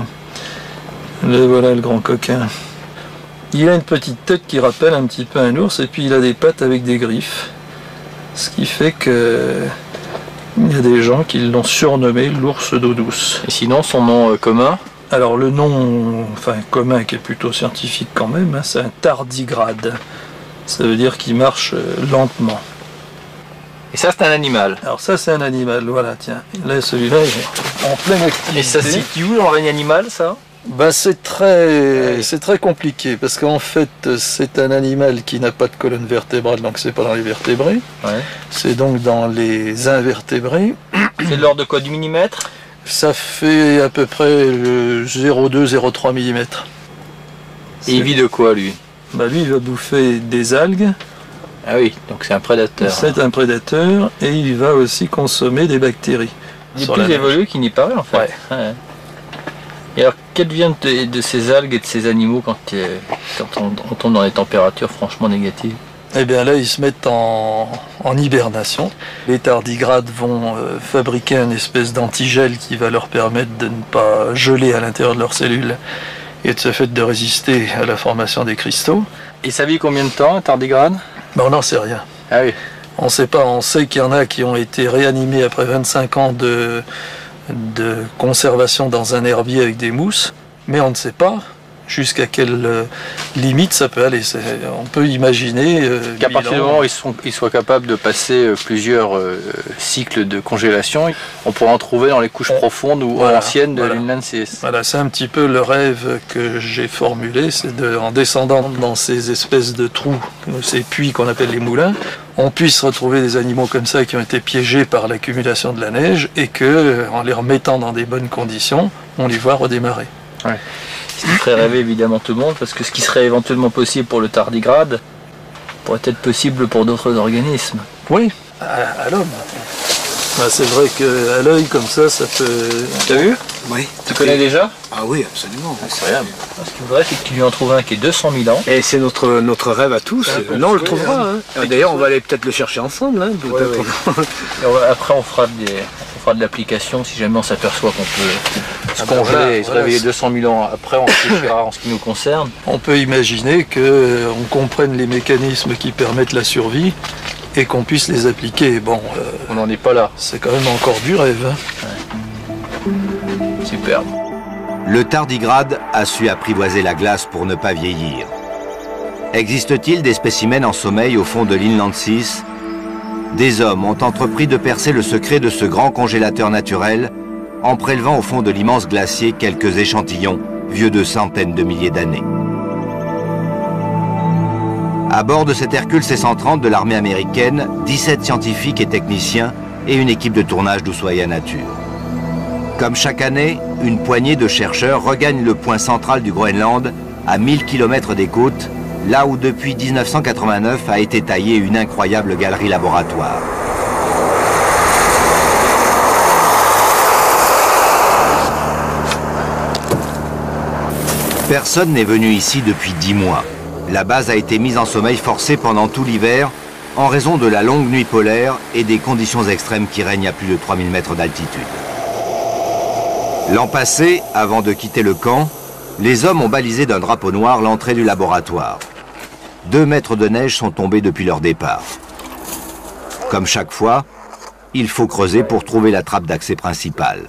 Le grand coquin. Il a une petite tête qui rappelle un petit peu un ours et puis il a des pattes avec des griffes. Ce qui fait que il y a des gens qui l'ont surnommé l'ours d'eau douce. Et sinon son nom commun? Alors le nom commun qui est plutôt scientifique quand même, c'est un tardigrade. Ça veut dire qu'il marche lentement. Et ça c'est un animal? Alors ça c'est un animal, voilà, tiens. Là celui-là il est en pleine activité. Et ça se situe où dans le règne animal ça? C'est très compliqué parce qu'en fait c'est un animal qui n'a pas de colonne vertébrale, donc c'est pas dans les vertébrés. C'est donc dans les invertébrés. C'est de l'ordre de quoi, du millimètre? Ça fait à peu près 0,2-0,3 mm. Et il vit de quoi lui? Lui il va bouffer des algues. Ah oui, donc c'est un prédateur. C'est un prédateur et il va aussi consommer des bactéries. Il est plus évolué qu'il n'y paraît en fait. Ouais. Et alors, qu'advient de ces algues et de ces animaux quand on tombe dans des températures franchement négatives? Eh bien là, ils se mettent en hibernation. Les tardigrades vont fabriquer une espèce d'antigel qui va leur permettre de ne pas geler à l'intérieur de leurs cellules et de ce fait de résister à la formation des cristaux. Et ça vit combien de temps, un tardigrade? On n'en sait rien. Ah oui. On ne sait pas, on sait qu'il y en a qui ont été réanimés après 25 ans de conservation dans un herbier avec des mousses, mais on ne sait pas jusqu'à quelle limite ça peut aller. On peut imaginer qu'à partir du moment où ils soient capables de passer plusieurs cycles de congélation, on pourra en trouver dans les couches profondes ou anciennes de l'Inland 6. Voilà, c'est un petit peu le rêve que j'ai formulé, c'est en descendant dans ces espèces de trous, ces puits qu'on appelle les moulins, on puisse retrouver des animaux comme ça qui ont été piégés par l'accumulation de la neige et que, en les remettant dans des bonnes conditions, on les voit redémarrer. Ouais. Ce qui ferait rêver évidemment tout le monde, parce que ce qui serait éventuellement possible pour le tardigrade pourrait être possible pour d'autres organismes. Oui, à l'homme. C'est vrai qu'à l'œil comme ça peut... Tu as vu? Oui. Tu connais déjà? Ah oui, absolument. Incroyable. Ce qu'il faudrait, c'est que tu lui en trouves un qui est 200 000 ans. Et c'est notre rêve à tous. Non, on le trouvera. Hein. D'ailleurs, on va aller peut-être le chercher ensemble. Hein, après, on fera de l'application si jamais on s'aperçoit qu'on peut se congeler et se réveiller 200 000 ans après, on réfléchira en ce qui nous concerne. On peut imaginer qu'on comprenne les mécanismes qui permettent la survie et qu'on puisse les appliquer. Bon, on n'en est pas là. C'est quand même encore du rêve. Hein. Ouais. Superbe. Le tardigrade a su apprivoiser la glace pour ne pas vieillir. Existe-t-il des spécimens en sommeil au fond de l'Inland 6? Des hommes ont entrepris de percer le secret de ce grand congélateur naturel en prélevant au fond de l'immense glacier quelques échantillons vieux de centaines de milliers d'années. À bord de cet Hercule C-130 de l'armée américaine, 17 scientifiques et techniciens et une équipe de tournage d'Ushuaïa Nature. Comme chaque année, une poignée de chercheurs regagne le point central du Groenland, à 1000 km des côtes, là où depuis 1989 a été taillée une incroyable galerie laboratoire. Personne n'est venu ici depuis 10 mois. La base a été mise en sommeil forcé pendant tout l'hiver en raison de la longue nuit polaire et des conditions extrêmes qui règnent à plus de 3000 mètres d'altitude. L'an passé, avant de quitter le camp, les hommes ont balisé d'un drapeau noir l'entrée du laboratoire. 2 mètres de neige sont tombés depuis leur départ. Comme chaque fois, il faut creuser pour trouver la trappe d'accès principale.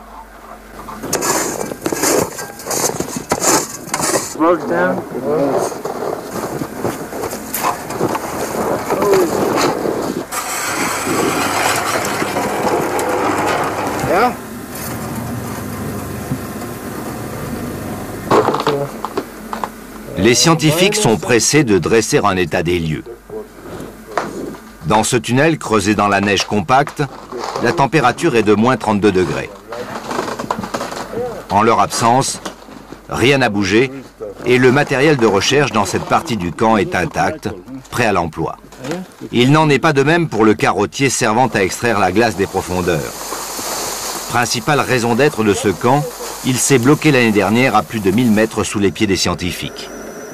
Les scientifiques sont pressés de dresser un état des lieux. Dans ce tunnel creusé dans la neige compacte, la température est de moins 32 degrés. En leur absence, rien n'a bougé et le matériel de recherche dans cette partie du camp est intact, prêt à l'emploi. Il n'en est pas de même pour le carottier servant à extraire la glace des profondeurs. Principale raison d'être de ce camp, il s'est bloqué l'année dernière à plus de 1000 mètres sous les pieds des scientifiques.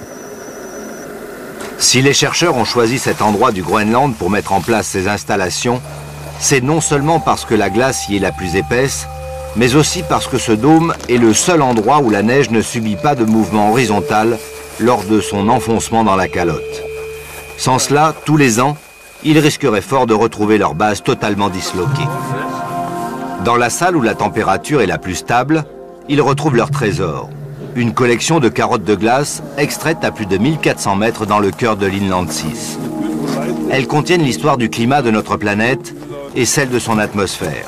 Si les chercheurs ont choisi cet endroit du Groenland pour mettre en place ces installations, c'est non seulement parce que la glace y est la plus épaisse, mais aussi parce que ce dôme est le seul endroit où la neige ne subit pas de mouvement horizontal lors de son enfoncement dans la calotte. Sans cela, tous les ans, ils risqueraient fort de retrouver leur base totalement disloquée. Dans la salle où la température est la plus stable, ils retrouvent leur trésor. Une collection de carottes de glace extraites à plus de 1400 mètres dans le cœur de l'Inland 6. Elles contiennent l'histoire du climat de notre planète et celle de son atmosphère.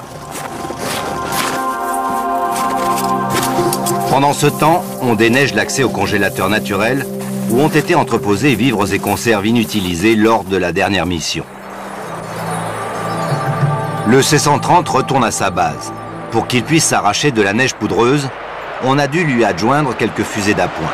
Pendant ce temps, on déneige l'accès aux congélateurs naturels où ont été entreposés vivres et conserves inutilisés lors de la dernière mission. Le C-130 retourne à sa base. Pour qu'il puisse s'arracher de la neige poudreuse, on a dû lui adjoindre quelques fusées d'appoint.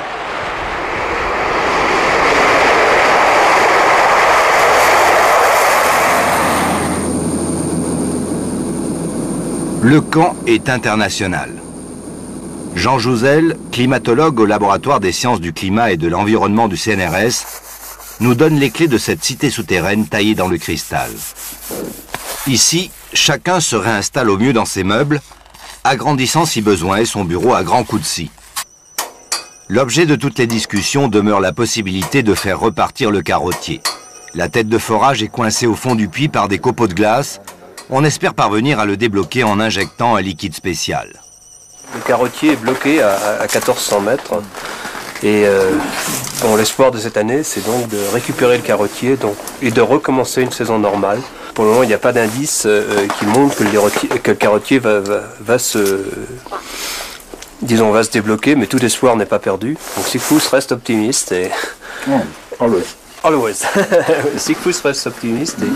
Le camp est international. Jean Jouzel, climatologue au laboratoire des sciences du climat et de l'environnement du CNRS, nous donne les clés de cette cité souterraine taillée dans le cristal. Ici, chacun se réinstalle au mieux dans ses meubles, agrandissant si besoin est son bureau à grands coups de scie. L'objet de toutes les discussions demeure la possibilité de faire repartir le carottier. La tête de forage est coincée au fond du puits par des copeaux de glace. On espère parvenir à le débloquer en injectant un liquide spécial. Le carottier est bloqué à 1400 mètres. Et bon, l'espoir de cette année, c'est donc de récupérer le carottier et de recommencer une saison normale. Pour le moment, il n'y a pas d'indice qui montre que le carottier va se débloquer, mais tout espoir n'est pas perdu. Donc Sigfus reste optimiste et... Always. Always. Sigfus reste optimiste et...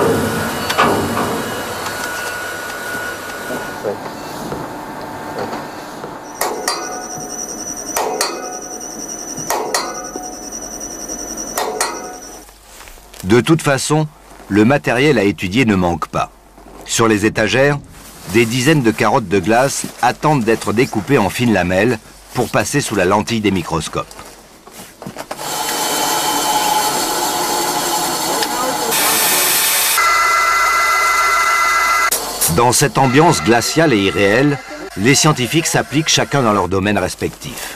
De toute façon, le matériel à étudier ne manque pas. Sur les étagères, des dizaines de carottes de glace attendent d'être découpées en fines lamelles pour passer sous la lentille des microscopes. Dans cette ambiance glaciale et irréelle, les scientifiques s'appliquent chacun dans leur domaine respectif.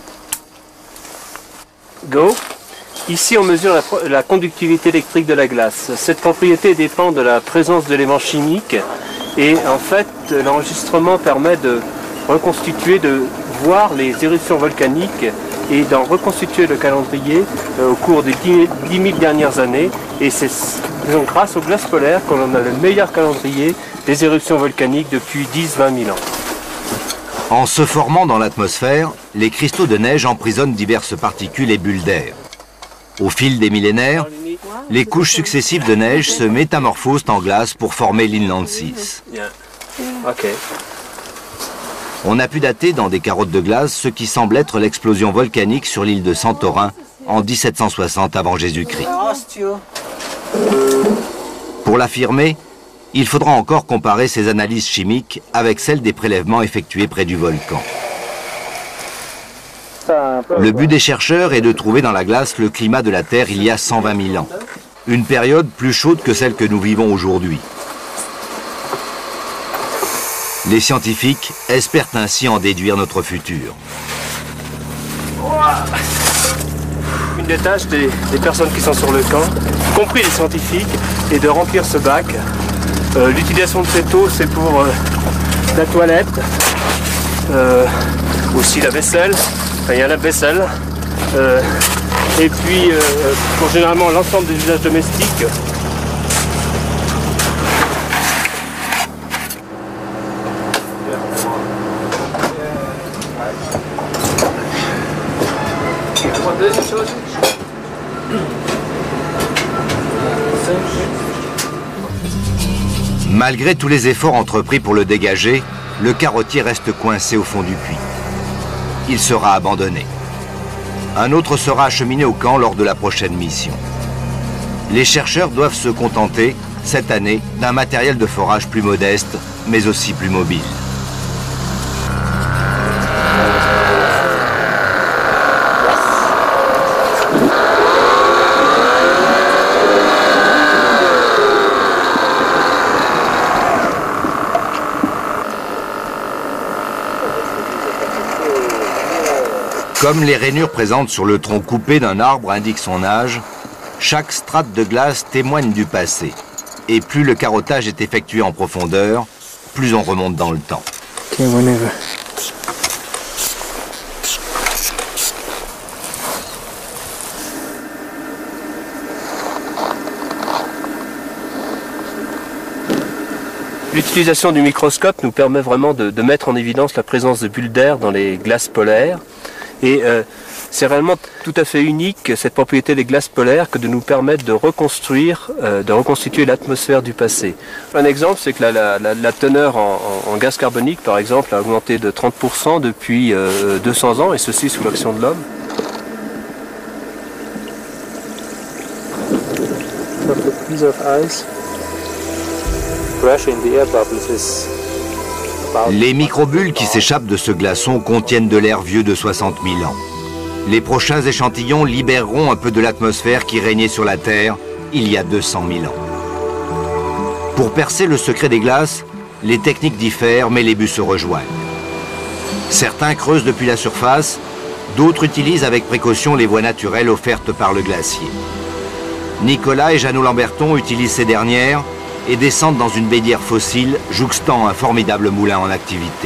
Go. Ici, on mesure la conductivité électrique de la glace. Cette propriété dépend de la présence d'éléments chimiques et en fait, l'enregistrement permet de reconstituer, de voir les éruptions volcaniques et d'en reconstituer le calendrier au cours des 10 000 dernières années. Et c'est donc grâce aux glaces polaires qu'on a le meilleur calendrier des éruptions volcaniques depuis 10-20 000 ans. En se formant dans l'atmosphère, les cristaux de neige emprisonnent diverses particules et bulles d'air. Au fil des millénaires, les couches successives de neige se métamorphosent en glace pour former l'Inland 6. On a pu dater dans des carottes de glace ce qui semble être l'explosion volcanique sur l'île de Santorin en 1760 avant Jésus-Christ. Pour l'affirmer, il faudra encore comparer ces analyses chimiques avec celles des prélèvements effectués près du volcan. Le but des chercheurs est de trouver dans la glace le climat de la Terre il y a 120 000 ans. Une période plus chaude que celle que nous vivons aujourd'hui. Les scientifiques espèrent ainsi en déduire notre futur. Une des tâches des personnes qui sont sur le camp, y compris les scientifiques, est de remplir ce bac. L'utilisation de cette eau, c'est pour la toilette, aussi la vaisselle, enfin, il y a la vaisselle, et puis pour généralement l'ensemble des usages domestiques. Malgré tous les efforts entrepris pour le dégager, le carottier reste coincé au fond du puits. Il sera abandonné. Un autre sera acheminé au camp lors de la prochaine mission. Les chercheurs doivent se contenter, cette année, d'un matériel de forage plus modeste, mais aussi plus mobile. Comme les rainures présentes sur le tronc coupé d'un arbre indiquent son âge, chaque strate de glace témoigne du passé. Et plus le carottage est effectué en profondeur, plus on remonte dans le temps. L'utilisation du microscope nous permet vraiment de mettre en évidence la présence de bulles d'air dans les glaces polaires. Et c'est réellement tout à fait unique, cette propriété des glaces polaires, que de nous permettre de reconstituer l'atmosphère du passé. Un exemple, c'est que la teneur en gaz carbonique, par exemple, a augmenté de 30% depuis 200 ans, et ceci sous l'action de l'homme. Les microbules qui s'échappent de ce glaçon contiennent de l'air vieux de 60 000 ans. Les prochains échantillons libéreront un peu de l'atmosphère qui régnait sur la Terre il y a 200 000 ans. Pour percer le secret des glaces, les techniques diffèrent, mais les buts se rejoignent. Certains creusent depuis la surface, d'autres utilisent avec précaution les voies naturelles offertes par le glacier. Nicolas et Jeannot Lamberton utilisent ces dernières et descendent dans une bédière fossile jouxtant un formidable moulin en activité.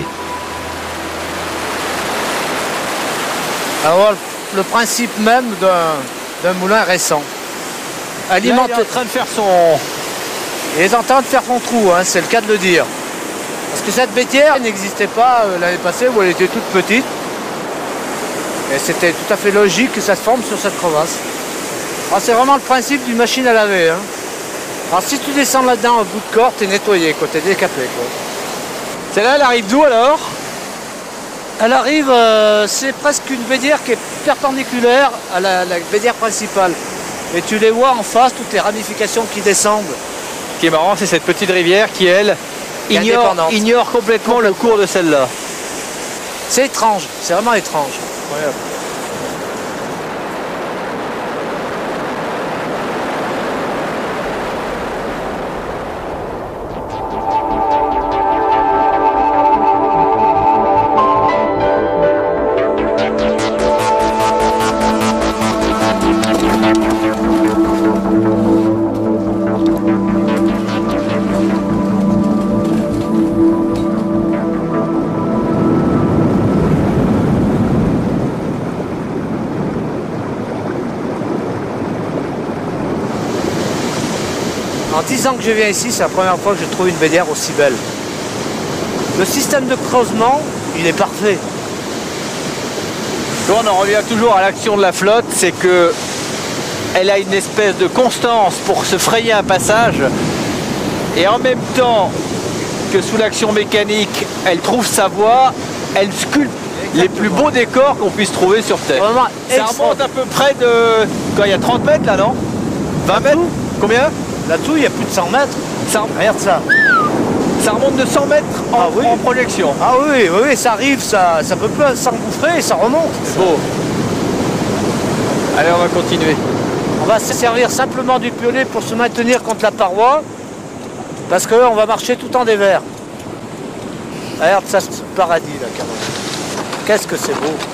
Alors, le principe même d'un moulin récent. Alimenter... Là, il est en train de faire son... Il est en train de faire son trou, hein, c'est le cas de le dire. Parce que cette bédière n'existait pas l'année passée où elle était toute petite. Et c'était tout à fait logique que ça se forme sur cette crevasse. C'est vraiment le principe d'une machine à laver. Hein. Alors si tu descends là-dedans au bout de corps, t'es nettoyé, t'es décapé. Celle-là, elle arrive d'où alors? Elle arrive, c'est presque une bédière qui est perpendiculaire à la bédière principale. Et tu les vois en face, toutes les ramifications qui descendent. Ce qui est marrant, c'est cette petite rivière qui, elle, ignore complètement le cours de celle-là. C'est étrange, c'est vraiment étrange. Incroyable. En 10 ans que je viens ici, c'est la première fois que je trouve une bédière aussi belle. Le système de creusement, il est parfait. On en revient toujours à l'action de la flotte, c'est que elle a une espèce de constance pour se frayer un passage, et en même temps que sous l'action mécanique, elle trouve sa voie, elle sculpte les plus beaux décors qu'on puisse trouver sur Terre. Vraiment, ça remonte à peu près de... Quand il y a 30 mètres là, non? 20 mètres? Combien? Là-dessous, il y a plus de 100 mètres. Regarde ça. Ça remonte de 100 mètres en projection. Ah oui, oui, oui, ça arrive, ça peut pas s'engouffrer et ça remonte. C'est beau. Allez, on va continuer. On va se servir simplement du piolet pour se maintenir contre la paroi, parce que là, on va marcher tout en dévers. Regarde, ça c'est le paradis là, carrément. Qu'est-ce que c'est beau.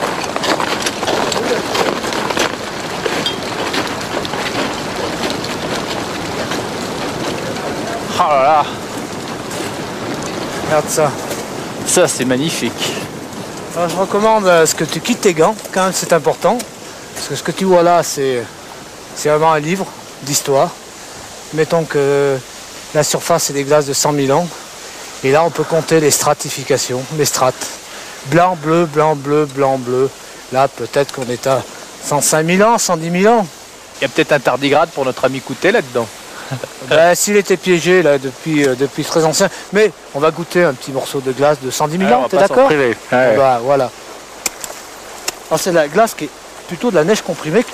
Oh là là, Regarde ça. ça c'est magnifique. Alors, je recommande ce que tu quittes tes gants, quand même c'est important. Parce que ce que tu vois là, c'est vraiment un livre d'histoire. Mettons que la surface est des glaces de 100 000 ans. Et là, on peut compter les stratifications, les strates. Blanc, bleu, blanc, bleu, blanc, bleu. Là, peut-être qu'on est à 105 000 ans, 110 000 ans. Il y a peut-être un tardigrade pour notre ami Coutet là-dedans. Ben, s'il était piégé là depuis très ancien. Mais on va goûter un petit morceau de glace de 110 000 ans, t'es d'accord? Bah, voilà. Alors, c'est la glace qui est plutôt de la neige comprimée.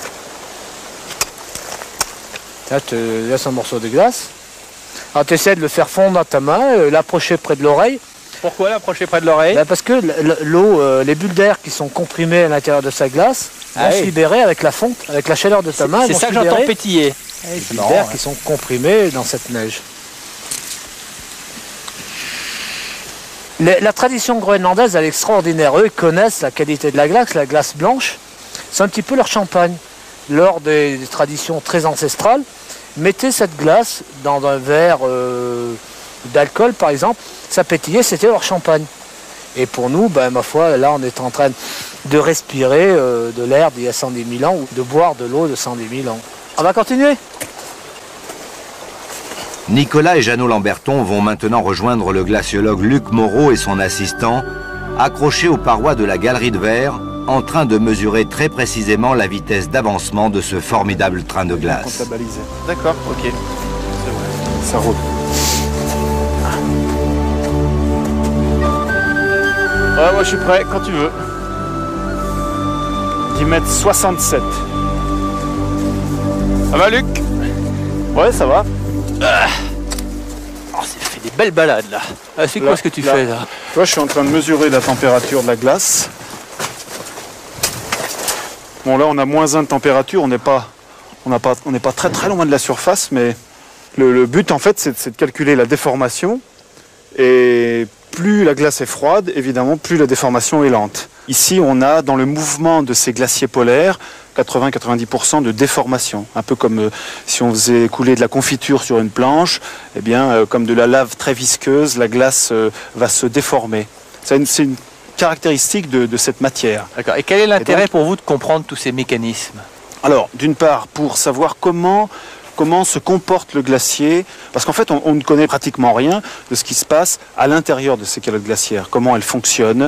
Là, tu laisses un morceau de glace. Alors, tu essaies de le faire fondre dans ta main, l'approcher près de l'oreille. Pourquoi l'approcher près de l'oreille? Ben, parce que l'eau, les bulles d'air qui sont comprimées à l'intérieur de sa glace vont se libérer avec la fonte, avec la chaleur de ta main. C'est ça que j'entends pétiller. Les bulles d'air qui sont comprimées dans cette neige. La tradition groenlandaise, elle est extraordinaire. Eux, ils connaissent la qualité de la glace blanche. C'est un petit peu leur champagne. Lors des traditions très ancestrales, mettez cette glace dans un verre d'alcool, par exemple. Ça pétillait, c'était leur champagne. Et pour nous, ben, ma foi, là, on est en train de respirer de l'air d'il y a 110 000 ans ou de boire de l'eau de 110 000 ans. On va continuer? Nicolas et Jeannot Lamberton vont maintenant rejoindre le glaciologue Luc Moreau et son assistant, accrochés aux parois de la galerie de verre, en train de mesurer très précisément la vitesse d'avancement de ce formidable train de glace. D'accord, ok. Ça roule. Ouais, moi je suis prêt, quand tu veux. 10 mètres 67. Ça va, Luc? Ouais, ça va. Oh, c'est fait des belles balades là. Ah, c'est quoi ce que tu fais là? Toi, je suis en train de mesurer la température de la glace. Bon, là, on a -1 de température, on n'est pas très loin de la surface, mais le but, en fait, c'est de calculer la déformation. Et plus la glace est froide, évidemment, plus la déformation est lente. Ici, on a, dans le mouvement de ces glaciers polaires, 80-90% de déformation. Un peu comme si on faisait couler de la confiture sur une planche, eh bien, comme de la lave très visqueuse, la glace va se déformer. C'est une caractéristique de cette matière. D'accord. Et quel est l'intérêt pour vous de comprendre tous ces mécanismes? Alors, d'une part, pour savoir comment se comporte le glacier, parce qu'en fait, on ne connaît pratiquement rien de ce qui se passe à l'intérieur de ces calottes glaciaires, comment elles fonctionnent,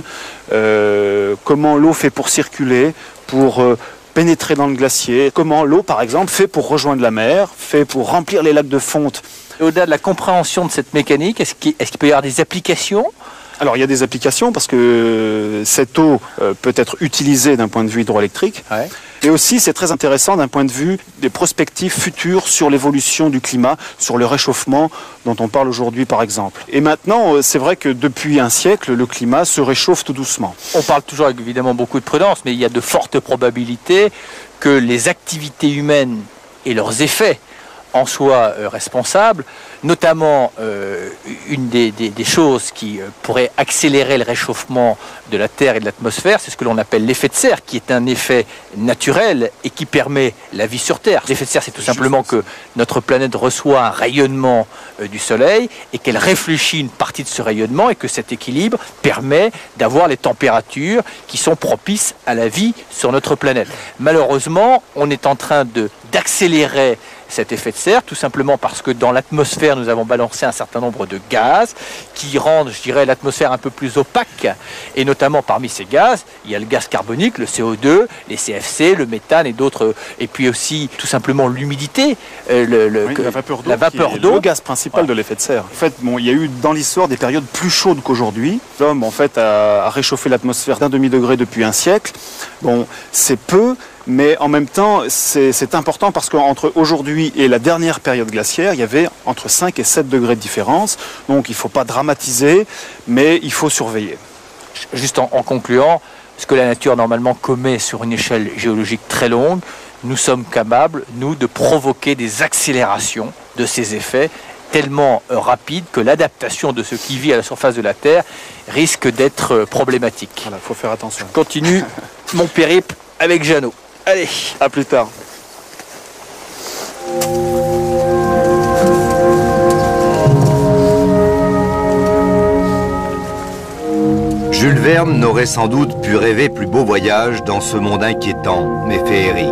comment l'eau fait pour circuler, pour pénétrer dans le glacier, comment l'eau, par exemple, fait pour rejoindre la mer, fait pour remplir les lacs de fonte. Au-delà de la compréhension de cette mécanique, est-ce qu'il peut y avoir des applications? Alors il y a des applications parce que cette eau peut être utilisée d'un point de vue hydroélectrique. Ouais. Et aussi c'est très intéressant d'un point de vue des prospectives futures sur l'évolution du climat, sur le réchauffement dont on parle aujourd'hui par exemple. Et maintenant c'est vrai que depuis un siècle le climat se réchauffe tout doucement. On parle toujours avec évidemment beaucoup de prudence, mais il y a de fortes probabilités que les activités humaines et leurs effets en soient responsables, notamment une des choses qui pourrait accélérer le réchauffement de la Terre et de l'atmosphère, c'est ce que l'on appelle l'effet de serre, qui est un effet naturel et qui permet la vie sur Terre. L'effet de serre, c'est tout simplement que notre planète reçoit un rayonnement du Soleil et qu'elle réfléchit une partie de ce rayonnement et que cet équilibre permet d'avoir les températures qui sont propices à la vie sur notre planète. Malheureusement, on est en train d'accélérer cet effet de serre, tout simplement parce que dans l'atmosphère, nous avons balancé un certain nombre de gaz qui rendent, je dirais, l'atmosphère un peu plus opaque. Et notamment parmi ces gaz, il y a le gaz carbonique, le CO2, les CFC, le méthane et d'autres. Et puis aussi, tout simplement, l'humidité, la vapeur d'eau, le gaz principal de l'effet de serre. En fait, bon, il y a eu dans l'histoire des périodes plus chaudes qu'aujourd'hui. L'homme, en fait, a réchauffé l'atmosphère d'1 demi-degré depuis un siècle. Bon, c'est peu. Mais en même temps, c'est important parce qu'entre aujourd'hui et la dernière période glaciaire, il y avait entre 5 et 7 degrés de différence. Donc il ne faut pas dramatiser, mais il faut surveiller. Juste en concluant, ce que la nature normalement commet sur une échelle géologique très longue, nous sommes capables, nous, de provoquer des accélérations de ces effets tellement rapides que l'adaptation de ce qui vit à la surface de la Terre risque d'être problématique. Voilà, faut faire attention. Je continue mon périple avec Jeannot. Allez, à plus tard. Jules Verne n'aurait sans doute pu rêver plus beau voyage dans ce monde inquiétant mais féerique.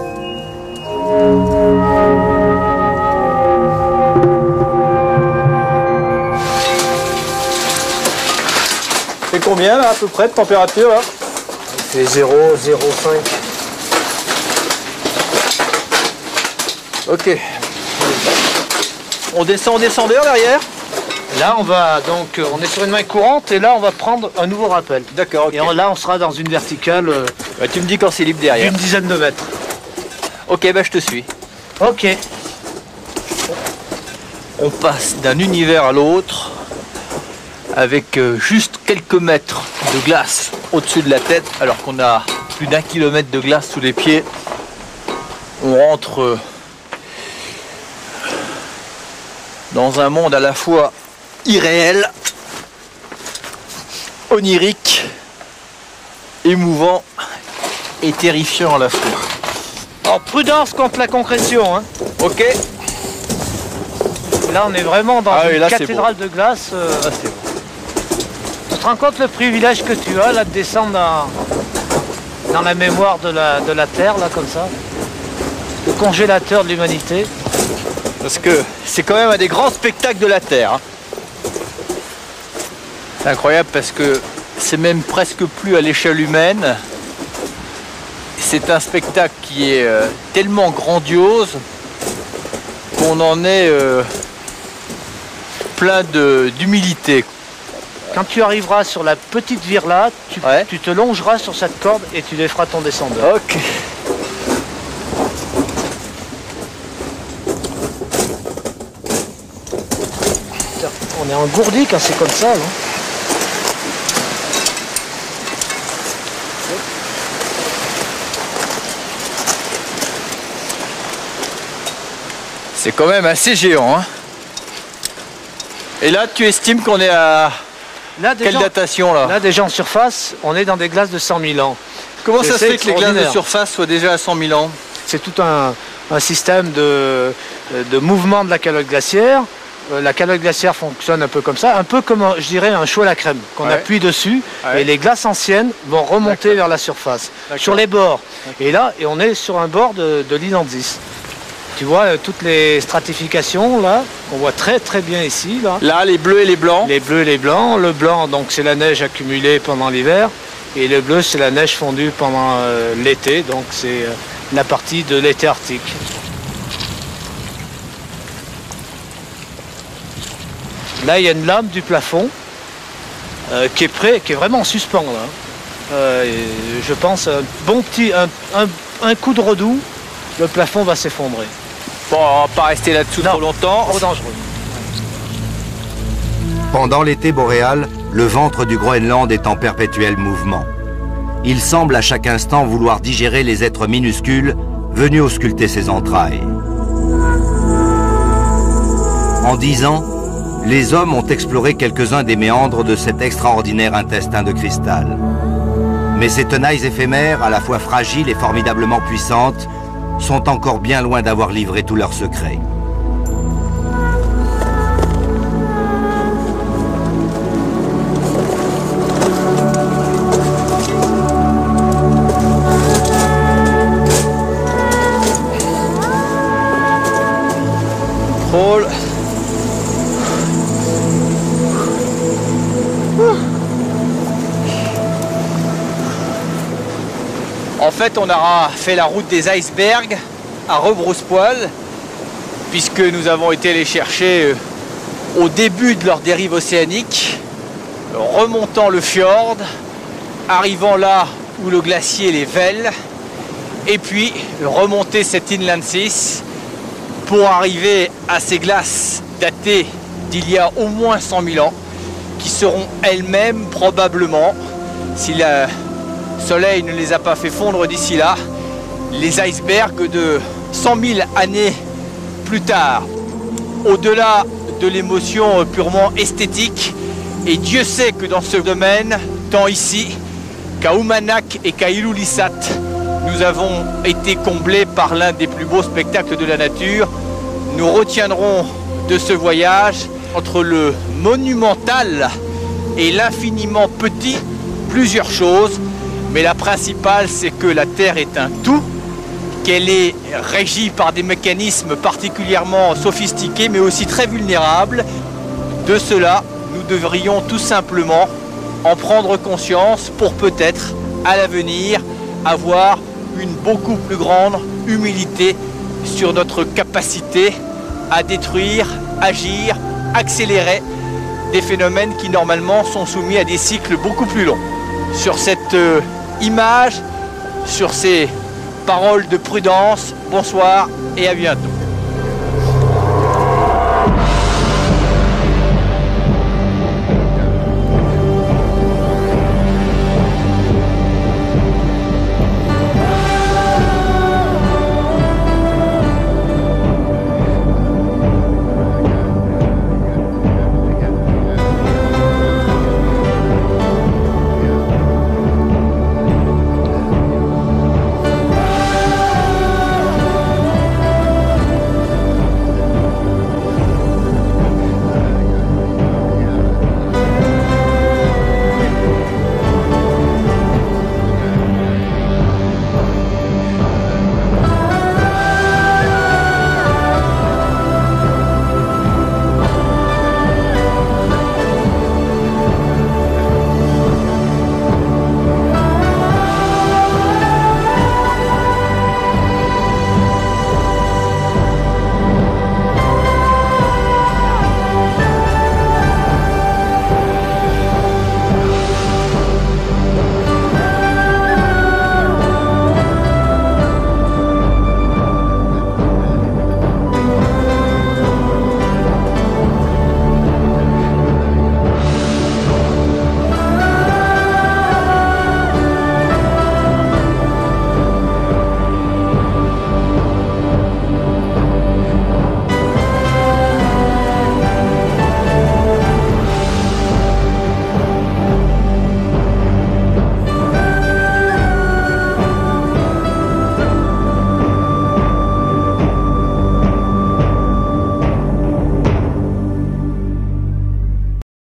C'est combien là à peu près de température là? C'est 0, 0,5. Ok. On descend derrière. Là, on est sur une main courante et là, on va prendre un nouveau rappel. D'accord. Okay. Et là, on sera dans une verticale. Tu me dis quand c'est libre derrière. D'une dizaine de mètres. Ok, bah je te suis. Ok. On passe d'un univers à l'autre avec juste quelques mètres de glace au-dessus de la tête, alors qu'on a plus d'1 kilomètre de glace sous les pieds. On rentre dans un monde à la fois irréel, onirique, émouvant et terrifiant à la fois. Alors prudence contre la concrétion. Hein. Ok. Là on est vraiment dans une cathédrale de glace. Là, c'est bon. Tu te rends compte le privilège que tu as là de descendre dans la mémoire de la Terre, là comme ça. Le congélateur de l'humanité. Parce que c'est quand même un des grands spectacles de la Terre. Hein. C'est incroyable parce que c'est même presque plus à l'échelle humaine. C'est un spectacle qui est tellement grandiose qu'on en est plein d'humilité. Quand tu arriveras sur la petite vire là, tu te longeras sur cette corde et tu déferas ton descendeur. Ok. On est engourdi quand c'est comme ça. Hein. C'est quand même assez géant. Hein. Et là, tu estimes qu'on est à quelle datation là? Là, déjà en surface, on est dans des glaces de 100 000 ans. Comment ça se fait que les glaces de surface soient déjà à 100 000 ans? C'est tout un système de mouvement de la calotte glaciaire. La calotte glaciaire fonctionne un peu comme ça, un peu comme, je dirais, un chou à la crème qu'on appuie dessus et les glaces anciennes vont remonter vers la surface, sur les bords. Et là, on est sur un bord de l'île Andis. Tu vois toutes les stratifications là, on voit très très bien ici. Là, les bleus et les blancs. Les bleus et les blancs. Le blanc, donc c'est la neige accumulée pendant l'hiver, et le bleu, c'est la neige fondue pendant l'été, donc c'est la partie de l'été arctique. Là, il y a une lame du plafond qui est vraiment en suspens là. Je pense un coup de redoux, le plafond va s'effondrer. Bon, on va pas rester là-dessous trop longtemps. Trop dangereux. Pendant l'été boréal, le ventre du Groenland est en perpétuel mouvement. Il semble à chaque instant vouloir digérer les êtres minuscules venus ausculter ses entrailles. En 10 ans, les hommes ont exploré quelques-uns des méandres de cet extraordinaire intestin de cristal. Mais ces tenailles éphémères, à la fois fragiles et formidablement puissantes, sont encore bien loin d'avoir livré tous leurs secrets. Contrôle. En fait, on aura fait la route des icebergs à rebrousse-poil, puisque nous avons été les chercher au début de leur dérive océanique, remontant le fjord, arrivant là où le glacier les vèle, et puis remonter cet Inland 6 pour arriver à ces glaces datées d'il y a au moins 100 000 ans, qui seront elles-mêmes probablement, si Le soleil ne les a pas fait fondre d'ici là. Les icebergs de 100 000 années plus tard, au-delà de l'émotion purement esthétique, et Dieu sait que dans ce domaine, tant ici qu'à Uummannaq et qu'à Ilulissat, nous avons été comblés par l'un des plus beaux spectacles de la nature. Nous retiendrons de ce voyage, entre le monumental et l'infiniment petit, plusieurs choses, mais la principale, c'est que la Terre est un tout, qu'elle est régie par des mécanismes particulièrement sophistiqués, mais aussi très vulnérables. De cela, nous devrions tout simplement en prendre conscience pour peut-être, à l'avenir, avoir une beaucoup plus grande humilité sur notre capacité à détruire, agir, accélérer des phénomènes qui normalement sont soumis à des cycles beaucoup plus longs. Sur cette image, sur ces paroles de prudence, bonsoir et à bientôt.